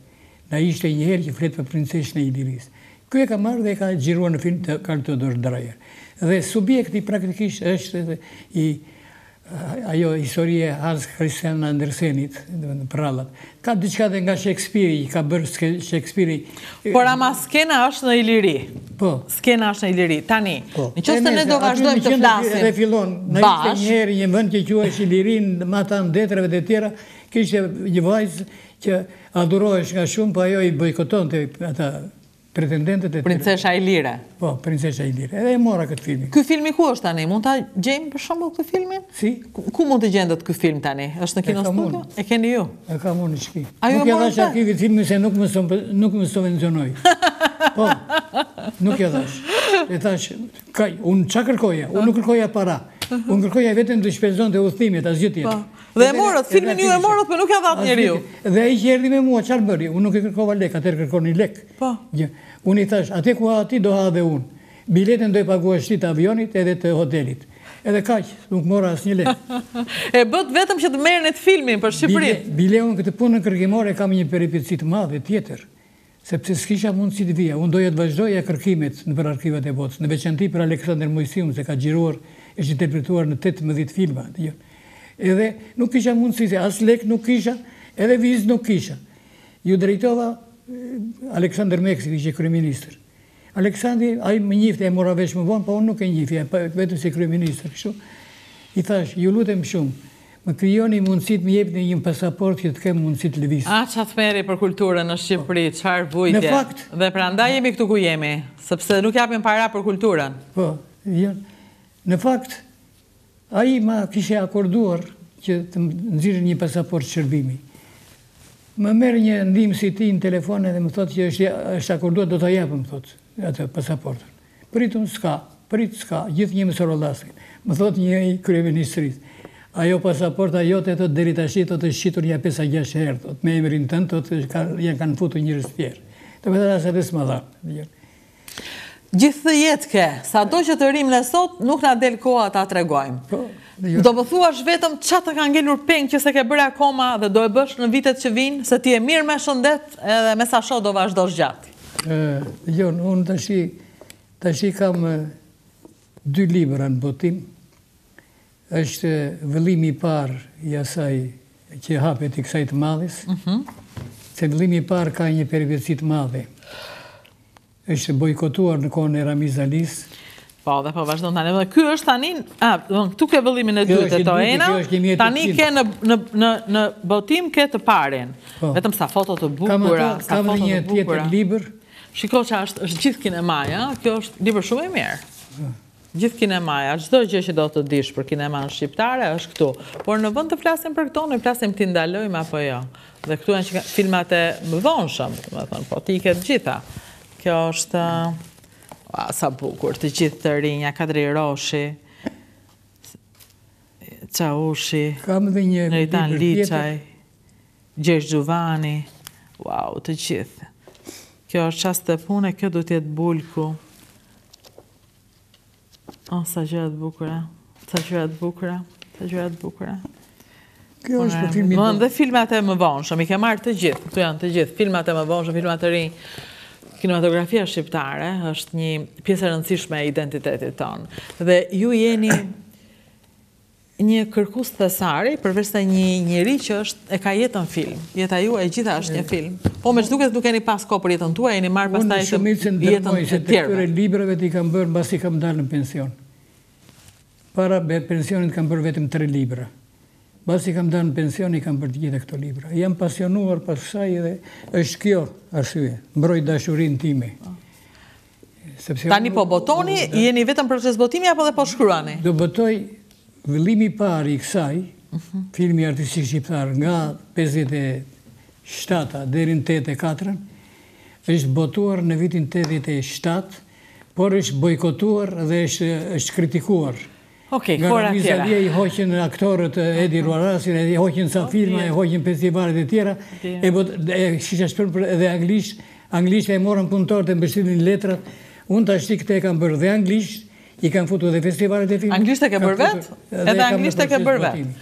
Na ishte njëherë që flet për princeshën e Ilirisë. Ky e ka marrë dhe e ka xhiruar në film të Carl Theodor Dreyer. Dhe subjekti praktikisht është i ajo historie Hans Christian Andersenit, në prallat. Ka diçka dhe nga Shakespeare, ka bërë Shakespeare. Por ama skena është në Iliri. Po. Skena është në Iliri. Tani, në qoftë se ne do vazhdojmë të flasim. Dhe fillon, në ishte njëherë një vend që quhej Ilirin, ma ta ndetrave dhe tjera, kishte një vajzë që adhurohesh nga shumë, po ajo i bojkotonte ata pretendentët e tjera. Princesha Ilire. Po, Princesha Ilire. Edhe e mora këtë filmin. Ky filmi ku është tani? Mund ta gjejmë për shembull këtë filmin? Si? Ku mund të gjendet ky film tani? Është në Kino Studio? E keni ju? E kam unë në shtëpi. Nuk ja dhash arkivit filmin se nuk më nuk më subvencionoi. Po. Nuk ja dhash. E thash, kaj, unë çka kërkoja? Unë nuk kërkoja para. Unë kërkoja vetëm të shpenzonte udhëtimet asgjë tjetër. Dhe e morët, filmin ju e morët, për nuk ja dhatë njeriu. Dhe ai që erdhi me mua, çfarë bëri? Unë nuk e kërkova lek, atëherë kërkoni lek. Po. Unë i thash, atë ku ha ti do ha dhe unë. Biletën do i paguash ti të avionit edhe të hotelit. Edhe kaq, nuk mora asnjë lek. E bët vetëm që të merrni të filmin për Shqipërinë. Bileun këtë punën kërkimore kam një peripeci të madhe tjetër. Sepse s'kisha mundësi të vija. Unë doja të vazhdoja kërkimet në për arkivat e botës. Në veçanti për Aleksandr Mojsiun, se ka xhiruar, është interpretuar në tetëmbëdhjetë filma. Edhe nuk kisha mundësi, se as lek nuk kisha, edhe vizë nuk kisha. Ju drejtova Aleksandr Meksi, që ishte kryeministër. Aleksandri, ai më njifte, e mora vesh më vonë, po unë nuk e njifja, vetëm si kryeministër. Kështu, i thash, ju lutem shumë, më krijoni mundësit, më jepni një pasaport që të kem mundësit lëviz. A, çfarë thmeri për kulturën në Shqipëri, çfarë vujtje. Në fakt. Dhe prandaj jemi këtu ku jemi, sepse nuk japim para për kulturën. Po, në fakt, ai ma kishe akorduar që të nxirrë një pasaport shërbimi. Më merr një ndihmë si ti në telefon dhe më thotë që është, është akorduar, do ta japim, thotë, atë pasaportën. Pritun s'ka, prit s'ka, gjithë një mësorollasin. Më thotë një i kryeministrisë. Ajo pasaporta jote, thotë, deri tash do të shqitur një pesë gjashtë herë, thotë, me emrin tënd, thotë, janë kanë futur njerëz të tjerë. Do të thotë se s'ma dha. Gjithë jetë ke, sa do që të rrim në sot, nuk na del koha ta tregojmë. Do më thuash vetëm çfarë të ka ngelur peng që se ke bërë akoma dhe do e bësh në vitet që vinë, se ti e mirë me shëndet edhe me sa shoh do vazhdosh gjatë. Jo, unë tashi tashi kam dy libra në botim. Është vëllimi i parë i asaj që hapet i kësaj të madhes. Se vëllimi i parë ka një peripeci të madhe. Është bojkotuar në kohën e Ramiz Alis. Po, dhe po vazhdon tani. Dhe ky është tani, a, këtu ke vëllimin e dytë to ena, tani ke në në në në botim ke të parin. Vetëm sa foto të bukura, sa foto të bukura. Kam një tjetër libër. Shiko që është është gjithë kinemaja, kjo është libër shumë i mirë. Gjithë kinemaja, çdo gjë që do të dish për kineman shqiptare është këtu. Por në vend të flasim për këto, ne flasim ti ndalojmë apo jo. Dhe këtu janë filmat e mëdhonshëm, domethënë, po ti ke të gjitha. Kjo është, a, sa bukur, të gjithë të rinja, Kadri Roshi, Çaushi, Neritan Liçaj, Gjergj Xhuvani, wow, të gjithë. Kjo është çast të pune, kjo do t'jetë bulku. O, sa gjërat bukura, sa gjërat bukura, sa gjërat bukura. Kjo është për filmin. Dhe filmat e mëvonshëm, i ke marrë të gjithë, këtu janë të gjithë, filmat e mëvonshëm, filmat të rinj. Kinematografia shqiptare është një pjesë e rëndësishme e identitetit tonë. Dhe ju jeni një kërkues thesari, përveç se një njeri që është e ka jetën film. Jeta juaj e gjitha është një film. Po me çduket nuk keni pas kohë për jetën tuaj, jeni marrë pastaj të jetën e tjerëve. Unë librave t'i kam bërë mbasi kam dalë në pension. Para pensionit kam bërë vetëm tre libra. Basi kam dalë në pension, i kam bërë të gjitha këto libra. Jam pasionuar pas kësaj dhe është kjo arsye, mbroj dashurinë time. Tani po botoni, jeni vetëm proces botimi apo dhe po shkruani? Do botoj vëllimi i parë i kësaj, filmi artistik shqiptar nga pesëdhjetë e shtatë deri në tetëdhjetë e katër, është botuar në vitin tetëdhjetë e shtatë, por është bojkotuar dhe është është kritikuar. Okej, kora tjera. Nga i hoqën aktorët Edi Ruarasin, i hoqën sa filma, i hoqën festivalet e tjera, e shisha shpërë edhe anglisht, anglisht e morën punëtorët e mbështetin letrat, unë të ashti këte e kam bërë dhe anglisht, i kam futu edhe festivalet e filma. Anglisht e ke bërë vetë? Edhe anglisht e ke bërë vetë?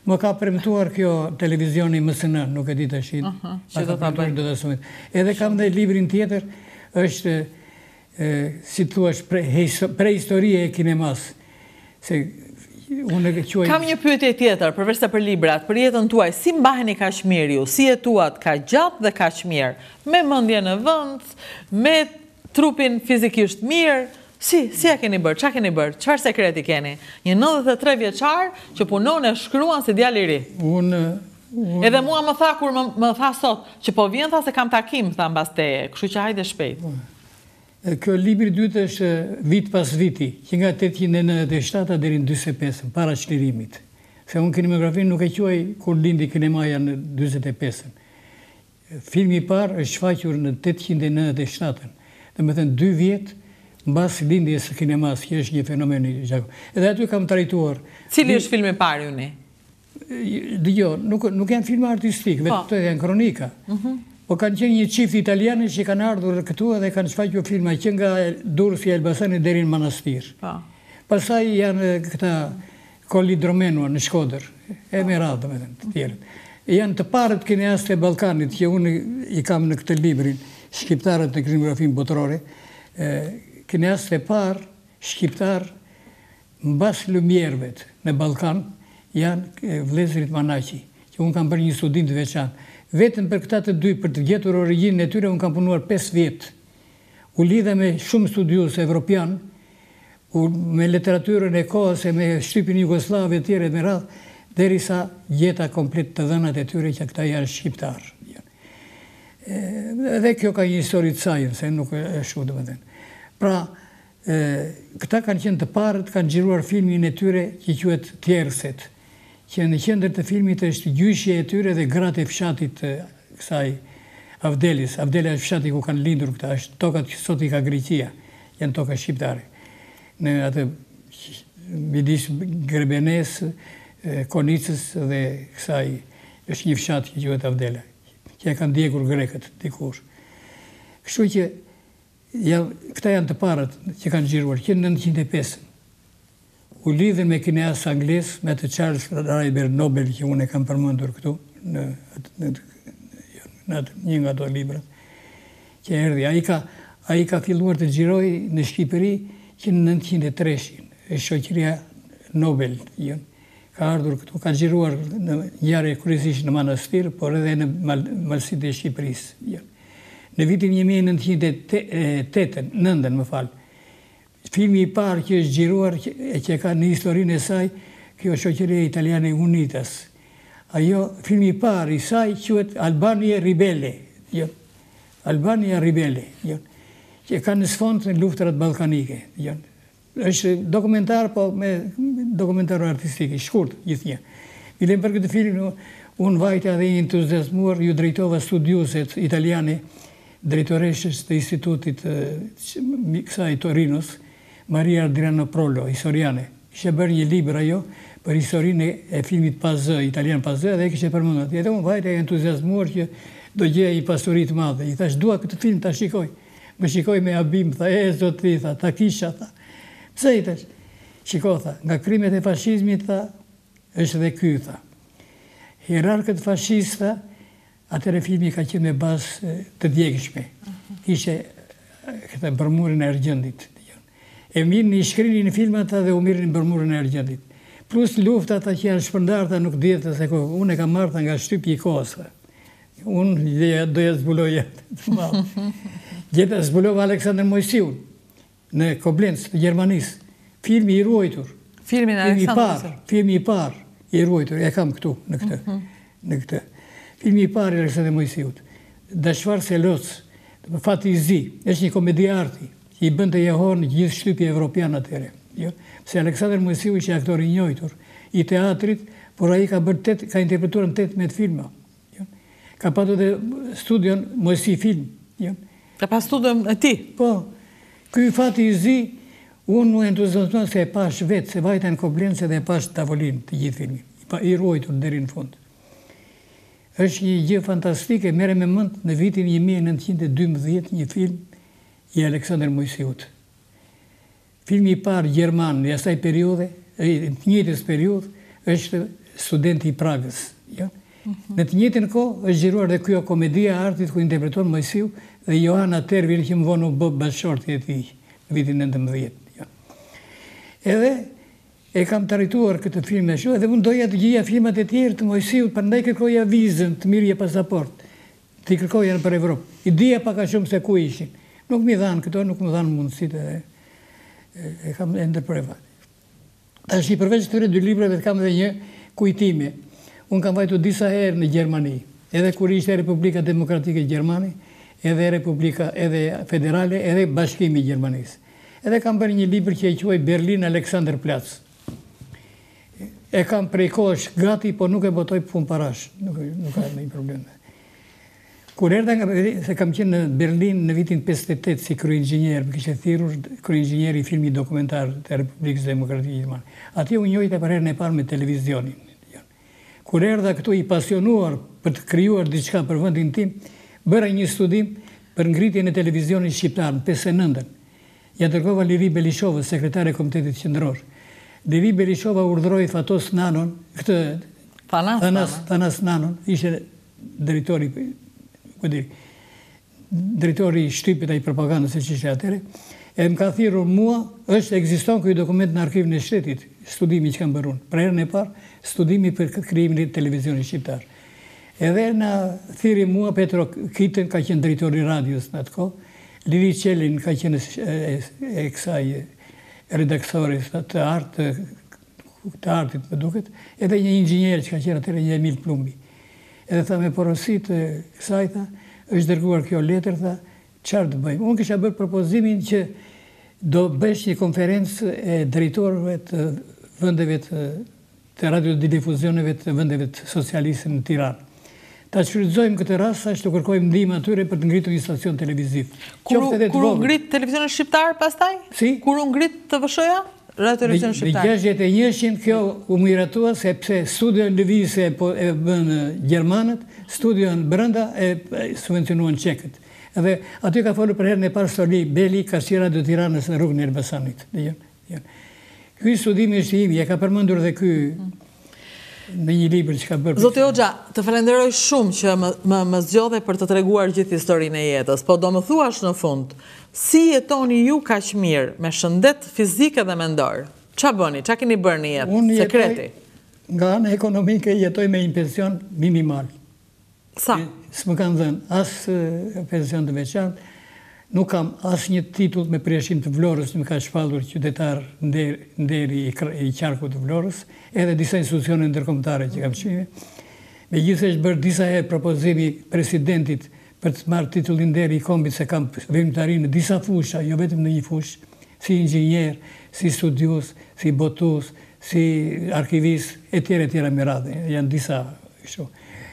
Më ka premtuar kjo televizioni M S N, nuk e di tash. Që do ta bëj. Edhe kam dhe librin tjetër, është, si thua, prehistoria e kinemas. Se unë e quaj... Kam një pyetje tjetër, përveç se për librat, për jetën tuaj, si mbaheni kaq mirë ju? Si jetuat ka gjatë dhe kaq mirë? Me mendje në vend, me trupin fizikisht mirë? Si, si e keni bërë? Qa keni bërë? Qëfar sekreti keni? Një nëntëdhjetë e tre vjeçar që punon e shkruan si djalë i ri. Unë... Edhe mua më tha, kur më tha sot, që po vjen tha se kam takim, tha mbas teje, kështu që hajde shpejt. Kjo libri dytë është vit pas viti, që nga tetëqind e nëntëdhjetë e shtatë deri në dyzet e pesën, para çlirimit. Se unë kinematografin nuk e quaj kur lindi kinemaja në dyzet e pesën. Filmi i parë është shfaqur në tetëqind e nëntëdhjetë e shtatën. Dhe me thënë dy vjetë mbas lindjes së kinemas, që është një fenomen i gjaku. Edhe aty kam trajtuar. Cili është filmi i parë juni? Jo, nuk janë filma artistik, vetë janë kronika. Po kanë qenë një qift italiane që kanë ardhur këtu dhe kanë shfaqur filma që nga Durrësi i Elbasanit deri në manastir. Pastaj janë këta Kolidromenu në Shkodër, e me radhë me të tjerët. Janë të parët kineastë e Ballkanit që unë i kam në këtë librin, shqiptarët në kinematografin botërore. Kineastë e parë shqiptar mbas Lumierëve në Ballkan janë vëllezërit Manaqi, që unë kam bërë një studim të veçantë. Vetëm për këta të dy, për të gjetur origjinën e tyre, unë kam punuar pesë vjetë. U lidha me shumë studius evropian, me literaturën e kohës e me shtypin Jugoslave e tjere me radhë, derisa gjeta komplet të dhënat e tyre që këta janë shqiptarë. Edhe kjo ka një histori të sajën, se nuk e shumë të më dhenë. Pra, këta kanë qenë të parët, kanë gjiruar filmin e tyre që quhet Tjerëset, që në qendër të filmit është gjyshja e tyre dhe gratë e fshatit të kësaj Avdelis. Avdela është fshati ku kanë lindur këta, është tokat që sot i ka Greqia, janë toka shqiptare. Në atë midis Grebenes, Konicës dhe kësaj është një fshat që quhet Avdela, që e kanë djegur grekët dikur. Kështu që këta janë të parët që kanë gjiruar, që në nëntëqind e pesën. U lidhen me kineas angles, me të Charles Rayber Nobel, që unë e kam përmendur këtu, në një nga do librat, që erdhi. A i ka filluar të gjiroj në Shqipëri që në nëntëqind e treshin, e shoqëria Nobel, ka ardhur këtu, ka gjiruar në njare kryesisht në manastir, por edhe në malësit e Shqipërisë. Në vitin një mijë e nëntëqind e nëntëdhjetë, më falë, filmi i parë që është gjiruar, që ka në historinë e saj, kjo shoqëria italiane Unitas. Ajo, filmi i parë i saj, quhet Albania Ribelle. Albania Ribelle. Që ka në sfond në luftrat balkanike. është dokumentar, po me dokumentar artistik, i shkurt, gjithnjë. Milem për këtë film, unë vajta dhe i entuziasmuar, ju drejtova studiuset italiane, drejtoreshës të institutit kësaj Torinos, Maria Adriano Prolo, historiane. Kishe bërë një libër ajo për historinë e filmit Pazë, italian Pazë, dhe kishe përmëndat. Edhe unë vajta e entuziasmuar që do gjeja i pasurit madhe. I thash, dua këtë film të shikoj. Më shikoj me abim, tha, e, zotri, tha, ta kisha, tha. Pse i thash? Shiko, tha, nga krimet e fashizmit, tha, është dhe ky, tha. Hierarkët fashista, atëre filmi ka qenë me bazë të djegshme. Ishe këtë bërmurin e Argjendit. E mirë një shkrini në filmat dhe u mirë një bërmurin e Argjendit. Plus luftat ata që janë shpërndarta nuk djetë se ko, unë e ka marrë nga shtypje i kohës. Unë doja zbuloja të malë. Gjeta zbulova Aleksandr Mojsiun në Koblenz të Gjermanisë. Filmi i ruajtur. Filmin e Aleksandr. Filmi i parë i ruajtur. E kam këtu në këtë. Në këtë. Filmi i parë i Aleksandr Mojsiut. Dashvar Seloc, Fati i Zi, është një komedi arti që i bënte jehor në gjithë shtypje evropian atyre. Se Aleksandr Mojsiu ishte aktor i njohur i teatrit, por ai ka bërë ka interpretuar në tetëmbëdhjetë filma. Ka patur dhe studion Mojsi Film. Ka pas studion e ti? Po. Ky Fati i Zi, unë më entuziasmuar se e pash vetë, se vajta në Koblenz dhe e pash tavolinë të gjithë filmin. I ruajtur deri në fund. Është një gjë fantastike, mere me mend në vitin një mijë e nëntëqind e dymbëdhjetë një film i Aleksandr Mojsiut. Filmi i parë gjerman në asaj periudhe, në të njëjtës periudhë, është studenti i Pragës. Jo? Në të njëjtën kohë është xhiruar dhe kjo komedia e artit ku interpreton Mojsiu dhe Johana Tervin që më vonë u bë bashkëshorti e tij në vitin nëntëmbëdhjetë. Jo? Edhe e kam të rrituar këtë film e shu, edhe unë doja të gjija filmat e tjerë të Mojsiut, prandaj kërkoja vizën të mirje pasaport, të i kërkoja në për Evropë. I dija paka shumë se ku ishin. Nuk mi dhanë këto, nuk mi dhanë mundësit e, e, e kam e ndërpreva. Tash i përveç këtyre dy librave kam edhe një kujtime. Unë kam vajtu disa herë në Gjermani, edhe kur ishte Republika Demokratike Gjermani, edhe Republika edhe Federale, edhe Bashkimi i Gjermanisë. Edhe kam bërë një libër që e quaj Berlin Alexanderplatz. E kam prej kohësh gati, po nuk e botoj punë parash. Nuk, nuk ka një problem. Kur erdha nga, se kam qenë në Berlin në vitin pesëdhjetë e tetë si kryeingjiner, më kishte thirrur kryeingjieri i filmit dokumentar të Republikës Demokratike Gjermane. Atje u njohita për herën e parë me televizionin. Kur erdha këtu i pasionuar për të krijuar diçka për vendin tim, bëra një studim për ngritjen e televizionit shqiptar në pesëdhjetë e nëntën. Ja dërgova Liri Belishovës, sekretare e Komitetit Qendror. Liri Belishova urdhëroi Fatos Nanon, këtë Thanas, Thanas Nanon, ishte drejtori, ku di, drejtori i shtypit ai propagandës së ishte atëre, e më ka thirrur mua, është ekziston ky dokument në arkivin e shtetit, studimi që kam bërë unë. Për herën e parë, studimi për krijimin e televizionit shqiptar. Edhe na thirri mua Petro Kitën, ka qenë drejtori i radios në atë kohë, Liri Qelin ka qenë e, e kësaj redaktorit të artë, të artit më duket, edhe një inxhinier që ka qenë atëherë një Emil Plumbi. Edhe tha me porosit e kësaj, tha, është dërguar kjo letër, tha, çfarë të bëjmë? Unë kisha bërë propozimin që do bësh një konferencë e drejtorëve të vendeve të, të radiodifuzioneve të vendeve të socialiste në Tiranë. Ta shfrytëzojmë këtë rast, ashtu kërkojmë ndihmë atyre për të ngritur një stacion televiziv. Kur u ngrit televizionin shqiptar pastaj? Si? Kur u ngrit T V S-ja? Radio Televizion Shqiptar. Në gjashtëdhjetë e njëjtin kjo u miratua sepse studion lëvizje po e bën gjermanët, studion brenda e subvencionuan çekët. Edhe aty ka folur për herën e parë Soli Beli, kasiera do Tiranës në rrugën e Elbasanit. Ky studim është i im, ja ka përmendur dhe ky në një libër që ka bërë. Zoti Hoxha, të falenderoj shumë që më, më, më zgjodhe për të treguar gjithë historinë e jetës, po do më thuash në fund, si jetoni ju kaq mirë me shëndet fizike dhe mendor? Qa bëni? Qa keni bërë në jetë? Unë Sekreti? Jetoj, nga anë ekonomike jetoj me një pension minimal. Sa? S'më kanë dhënë as pension të veçantë, nuk kam as një titull me Prishtinë të Vlorës, më ka shpallur qytetar nderi i qarkut të Vlorës, edhe disa institucione ndërkombëtare që kam qenë. Megjithëse është bërë disa herë propozimi presidentit për të marrë titullin nderi i kombit, se kam veprimtari në disa fusha, jo vetëm në një fushë, si inxhinier, si studios, si botues, si arkivist, etj etj me radhë. Janë disa kështu.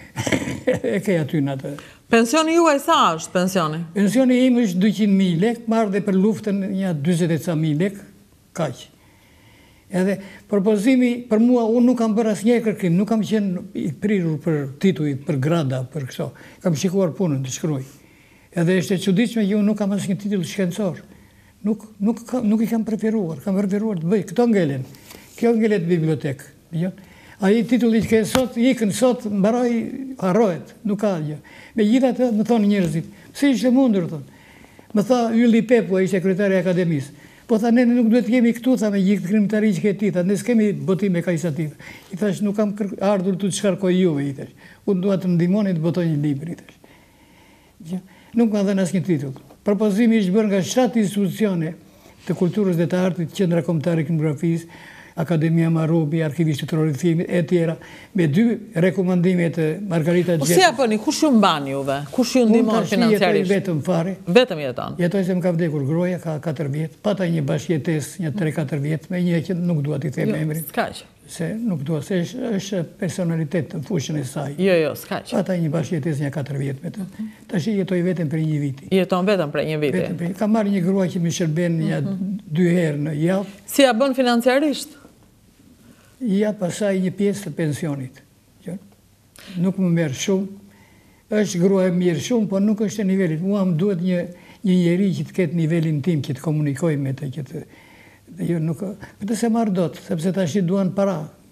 E ke aty në atë. Pensioni juaj sa është pensioni? Pensioni im është dyqind mijë lekë, marrë dhe për luftën një dyzet e ca mijë lekë, kaq. Edhe propozimi për mua, unë nuk kam bërë asnjë kërkim, nuk kam qenë i prirur për tituj, për grada, për kështu. Kam shikuar punën të shkruaj. Edhe është e çuditshme që unë nuk kam asnjë titull shkencor. Nuk nuk nuk i kam preferuar, kam preferuar të bëj këto ngelen. Kjo ngelet bibliotekë, dëgjon. Ai titulli që ke sot, ikën sot, mbaroj, harrohet, nuk ka gjë. Megjithatë, më thonë njerëzit, si ishte mundur, thonë. Më tha Ylli Pepu, ai sekretari i akademisë. Po tha, ne nuk duhet të jemi këtu, tha, me gjithë krimtari që ke ti, tha, ne s'kemi botime ka isatit. I thash, nuk kam ardhur të të shkarkoj juve, i thash. Unë duhet të më ndihmoni të botoj një libër, i thash. Nuk më dhënë asnjë titull. Propozimi ishte bërë nga shtatë institucione të kulturës dhe të artit, Qendra Kombëtare e Kinematografisë, Akademia Marubi, Arkivi Shtetror i Filmit, e tjera, me dy rekomandime të Margarita Gjetë. Po si aponi, kush ju mban juve? Kush ju ndihmon financiarisht? Unë tash jetoj vetëm fare. Vetëm jeton. Jetoj se më ka vdekur gruaja, ka katër vjet, pata një bashkëjetesë, një tre katër vjet, me një që nuk dua t'i them emrin. S'kaq. Se nuk dua, se është, është personalitet në fushën e saj. Jo, jo, s'kaq. Pata një bashkëjetesë një katër vjet me të. Tash jetoj vetëm për një viti. Jeton vetëm për një viti. Vetëm për. Kam marrë një grua që më shërben një dy herë në javë. Si ja bën financiarisht? Ja pasaj një pjesë të pensionit. Nuk më merë shumë, është grua e mirë shumë, por nuk është e nivelit. Mua më duhet një, një njeri që të ketë nivelin tim, që të komunikoj me të, që të... Jo, nuk... Këtë se marrë do të, sepse ta shi duan para.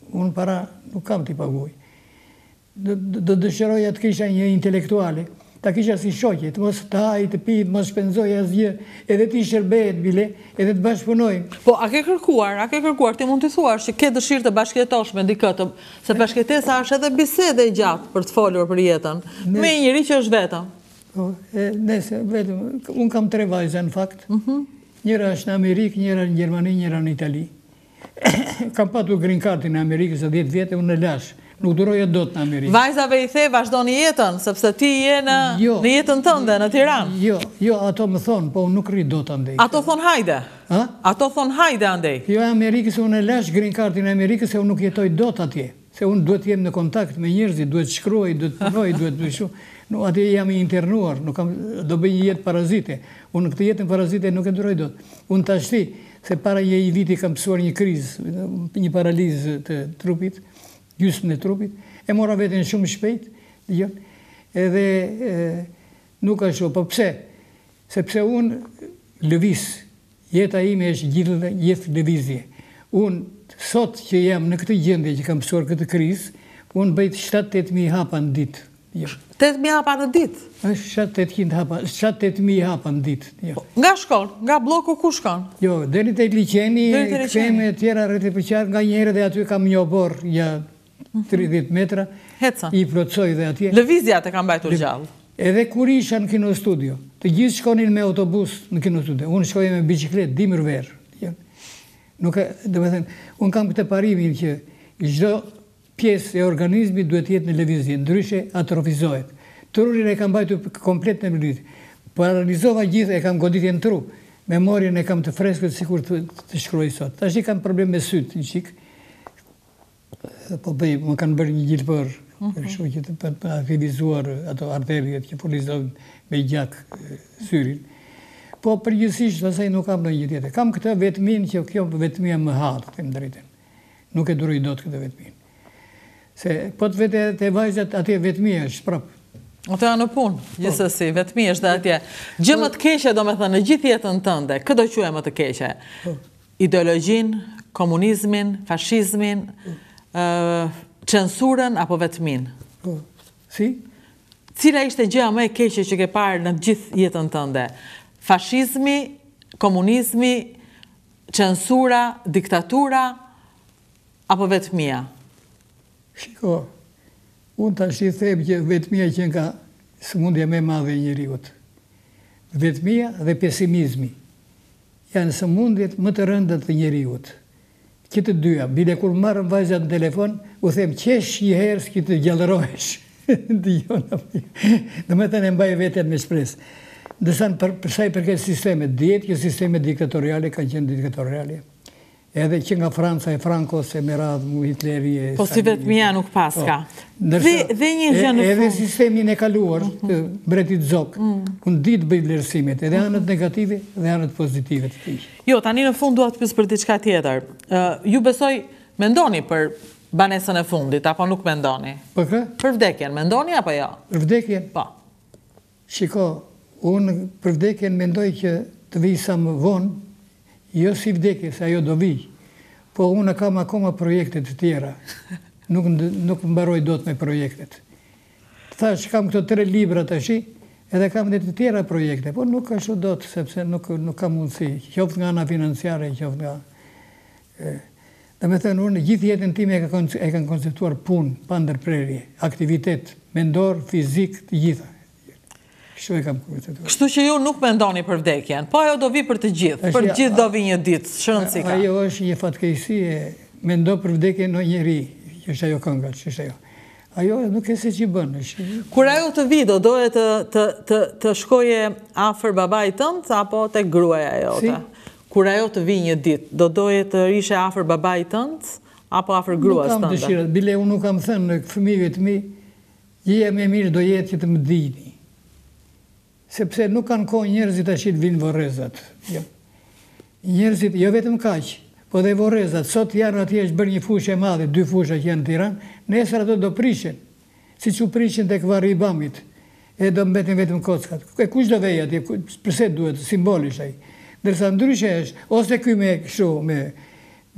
unë para nuk kam t'i paguaj. Do dëshiroja të kisha një intelektuale, ta kisha si shoqe, të mos të haj, të pi, të mos shpenzoj asgjë, edhe ti shërbehet bile, edhe të bashkëpunojmë. Po, a ke kërkuar, a ke kërkuar, ti mund të thuash që ke dëshirë të bashkëjetosh me dikë, se bashkëjetesa është edhe bisede e gjatë për të folur për jetën, me njëri që është vetëm. Nese, vetëm, unë kam tre vajza në fakt, njëra është në Amerikë, njëra në Gjermani, njëra në Itali. Kam patur green cardin në Amerikë, se dhjetë vjetë, unë në lash, nuk duroja dot në Amerikë. Vajzave i the, vazhdo një jetën, sepse ti je në jetën tënde, në Tiranë. Jo, jo, ato më thonë, po nuk rri dot andej. Ato thonë hajde? Ato thonë hajde andej? Jo, Amerikës, unë në lash green cardin në Amerikës, se unë nuk jetoj dot atje. Se unë duhet jem në kontakt me njerëzit, duhet shkruaj, duhet punoj, duhet bëshu. Nuk atje jam i internuar, nuk kam, do bëj një jetë parazite. Unë në këtë jetën parazite nuk e duroj dot. Unë të ashti, se para një i viti kam pësuar një krizë, një paralizë të trupit, gjysmën e trupit, e mora vetën shumë shpejt, edhe nuk ashtu, po pse? Sepse unë lëvis, jeta ime është gjithë lëvizje. Unë sot që jam në këtë gjendje që kam pësuar këtë krizë, unë bëjt shtatë e tetë mijë hapa në ditë. tetë mijë hapa në ditë? shtatë e tetë mijë hapa në ditë. Nga shkon? Nga bloku ku shkon? Jo, deri te liçeni, këtheme tjera rreth për qarë, nga njëherë dhe aty kam një obor, ja tridhjetë metra, i plotësoj dhe atje. Lëvizja të kam bajtur gjallë? Edhe kur isha në kino studio, të gjithë shkonin me autobus në kino studio, unë shkoj me biciklet, dimër verë. Nuk e, dhe me thënë, unë kam këtë parimin që çdo pjesë e organizmi duhet jetë në lëvizje, ndryshe atrofizohet. Trurin e kam bajtur komplet në lëvizje. Paralizova gjithë, e kam goditje në tru. Memorien e kam të freskët sikur të, të shkruaj sot. Tash i kam problem me sytë, një qik. Po bëj, më kanë bërë një gjilpër, për shumë që të për aktivizuar ato arteriet që polizojnë me gjak syrin. Po përgjithsisht asaj nuk kam në një tjetër. Kam këtë vetmin që kjo vetmia më hatë, të më drejten. Nuk e duroj dot këtë vetmin. Se po të vete të vajzat, atje vetmia është prapë. Ato janë në punë, gjithsesi, vetmia është dhe atje. Gjë më të keqe, do me thënë, në gjithë jetën tënde, këtë do quaj më të keqe? Ideologjin, komunizmin, fashizmin, censurën apo vetmin? Si? Cila ishte gjëja më e keqe që ke parë në gjithë jetën tënde? Fashizmi, komunizmi, censura, diktatura, apo vetmia? Shiko, unë të ashtë i them që vetmia që nga sëmundja me madhe e njeriut. Vetmia dhe pesimizmi janë sëmundjet më të rënda të njeriut. Këtë dyja, bile kur marrëm vajzat në telefon, u them qesh një herë s'ki të gjallërohesh. Dhe me të në mbaj vetën me shpresë. Dësan përsaj përket sistemet djetë, që sistemet diktatoriale kanë qenë diktatoriale. Edhe që nga Franca e Franco, se me radhë Hitleri e... Po si vetmia nuk paska. Dhe një gjë në fund. Edhe sistemin e kaluar, të bretit Zok, unë ditë bëjt vlerësimet, edhe anët negative dhe anët pozitive të tij. Jo, tani në fund duat pysë për diçka tjetër. Ju besoj, mendoni për banesën e fundit, apo nuk mendoni? Për kë? Për vdekjen, mendoni apo jo? Për vdekjen? Po. Shiko, unë për vdekjen mendoj që të vij sa më vonë, jo si vdekje, se ajo do vij, po unë kam akoma projektet të tjera. Nuk, nuk mbaroj dot me projektet. Thash, kam këto tre libra të shi, edhe kam dhe të tjera projekte, po nuk ashtu dot, sepse nuk, nuk kam mundësi. Qoft nga ana financiare, qoft nga... E, dhe me thënë, unë gjithë jetën time e kanë konceptuar punë, pa ndërprerje, aktivitet, mendor, fizik, të gjitha. Kështu e kam konceptuar. Kështu që ju nuk mendoni për vdekjen, po ajo do vi për të gjithë, për gjithë do vi një ditë, shërën si ka. Ajo është një fatkeqësi e mendo për vdekjen në njëri, që është ajo kënga, që është ajo. Ajo nuk e se që i bënë. Kur ajo të vi, do doje të, të, të, të shkoje afer babaj tëndë, apo të gruaja jote? Si? Kur ajo të vi një ditë, do doje të ishe afer babaj tëndë, apo afer gruas tënde? Nuk kam dëshirat, bile unë nuk kam thënë në fëmijëve të mi, jeja me mirë do jetë që të më dini. Sepse nuk kanë kohë njerëzit ashtë të vinë vorezat. Jo. Njerëzit, jo vetëm kaqë, po dhe vorezat, sot janë atje është bërë një fushë e madhe, dy fusha që janë në Tiranë, nesër ato do prishen, si që prishen të këvarë i bamit, e do mbetin vetëm kockat. E kush do vej atje, përse duhet, simbolisht ai. Dërsa ndryshe është, ose kuj me kështu, me,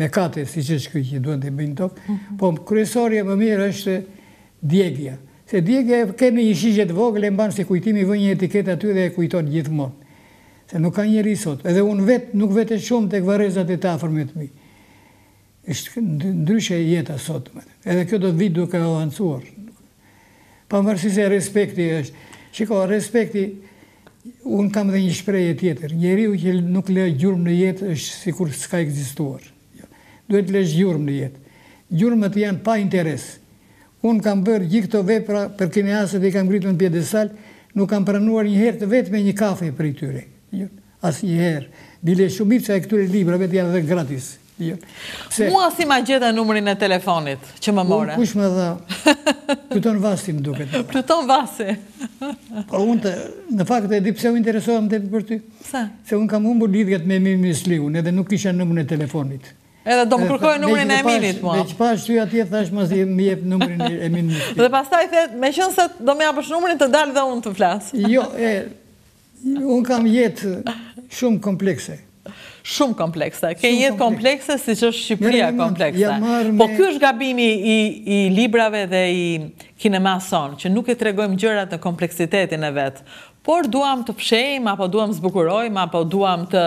me kate, si që shkuj që duhet të bëjnë tokë, po kryesorja më mirë është djegja. Se djegja kemi një shigje të vogël, e mbanë se kujtimi vë një etiket aty dhe e kujton gjithmonë. Se nuk ka njeri sot. Edhe unë vetë, nuk vetë shumë të këvarezat e të afërmet mi. Ishtë ndryshe jeta sot. Edhe kjo do të vitë duke avancuar. Pa mërësi se respekti është. Shiko, respekti, unë kam dhe një shpreje tjetër. Njeriu që nuk le gjurëm në jetë është si kur s'ka egzistuar. Duhet lesh gjurëm në jetë. Gjurëmët janë pa interes. Unë kam bërë gjithë këto vepra për kineasët e kam gritur në pjedesal, nuk kam pranuar një herë të vetë me një kafe për i tyre. Asë një herë. Bile shumica e këture librave të janë dhe gratis. Mua si ma gjeta numërin e telefonit që më more? Kush më dha? Pluton Vasi më duket. Pluton Vasi. Po unë të, në fakt e di pse u interesohem të për ty. Pse? Se unë kam humbur lidhjet me Emin Misliun, edhe nuk isha numërin e telefonit. Edhe do më kërkoj numërin e Eminit, mua. Me që pash ty atje, thash mas më jep numërin e Emin Misliun. Dhe pastaj thet, me qënë se do me japësh numërin të dalë dhe unë të flasë. Jo, e, unë kam jetë shumë komplekse. Shumë komplekse. Ke jetë komplekse si që është Shqipëria komplekse. Po kjo është gabimi i librave dhe i kinema son, që nuk e tregojmë gjërat në kompleksitetin e vetë, por duam të fshejmë, apo duam zbukurojmë, apo duam të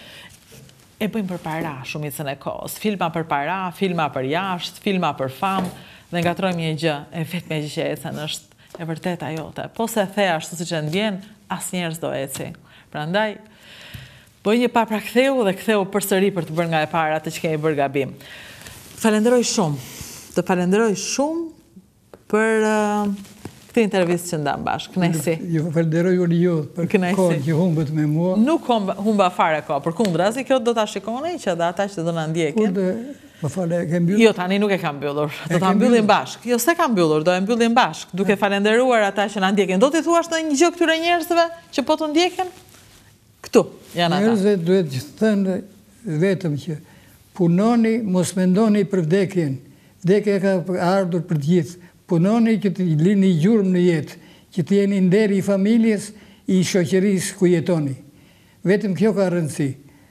e bëjmë për para shumicën e kohës. Filma për para, filma për jashtë, filma për famë, dhe ngatrojmë një gjë, e vetë me gjë që ecën është e vërteta jote. Po se the ashtu si që ndjen, as njerës do eci. Pra ndaj, bëj një pa pra ktheu dhe ktheu përsëri për të bërë nga e para të që kemi bërë gabim. Falenderoj shumë, të falenderoj shumë për këtë intervistë që ndam bashkë. Kënaqësi. Ju falenderoj unë jo për kohën që humbët me mua. Nuk humba fare kohë, për kundra, si kjo do ta shikoni që dhe ata që do na ndjekin. Më fale, e ke mbyllur? Jo, tani nuk e kam mbyllur. Do ta mbyllim bashkë. Jo, se kam mbyllur, do e mbyllim bashkë, duke falenderuar ata që na ndjekin. Do t'i thuash në një gjë këtyre njerëzve që po të ndjekin? Këtu janë ata. Njerëzve duhet të thënë vetëm që punoni, mos mendoni për vdekjen. Vdekja ka ardhur për të gjithë. Punoni që të lini gjurmë në jetë, që të jeni nderi i familjes, i shoqërisë ku jetoni. Vetëm kjo ka rëndësi.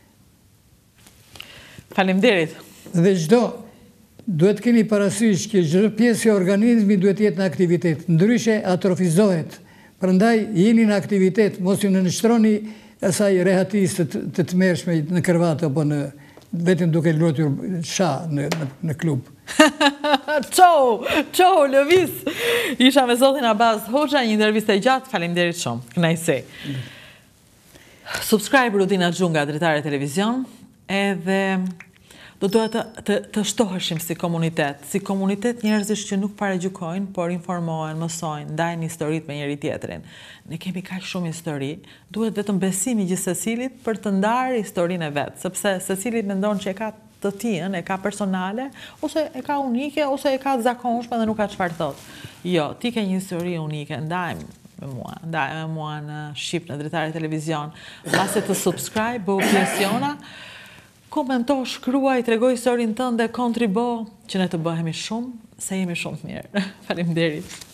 Faleminderit. Dhe çdo duhet keni parasysh që çdo pjesë e organizmit duhet jetë në aktivitet, ndryshe atrofizohet. Prandaj jeni në aktivitet, mos ju nënshtroni asaj rehatisë të tmerrshme në krevat apo në vetëm duke luajtur sha në në klub. Çau, çau lëviz. Isha me zotin Abaz Hoxha, një intervistë e gjatë. Faleminderit shumë. Kënaqësi. Subscribe Rudina Xhunga, dritare televizion, edhe do duhet të, të, të shtoheshim si komunitet, si komunitet njerëzish që nuk paregjykojnë, por informohen, mësojnë, ndajnë historitë me njëri tjetrin. Ne kemi kaq shumë histori, duhet vetëm besimi gjithë secilit për të ndarë historinë e vet, sepse secili mendon që e ka të tijën, e ka personale, ose e ka unike, ose e ka të zakonshme dhe nuk ka çfarë thot. Jo, ti ke një histori unike, ndajmë me mua, ndajmë me mua në Shqip, në Dritare Televizion. Pasi të subscribe, bëu pjesiona, komento, shkruaj, tregoj historinë tënde, kontribo, që ne të bëhemi shumë, se jemi shumë të mirë. Faleminderit.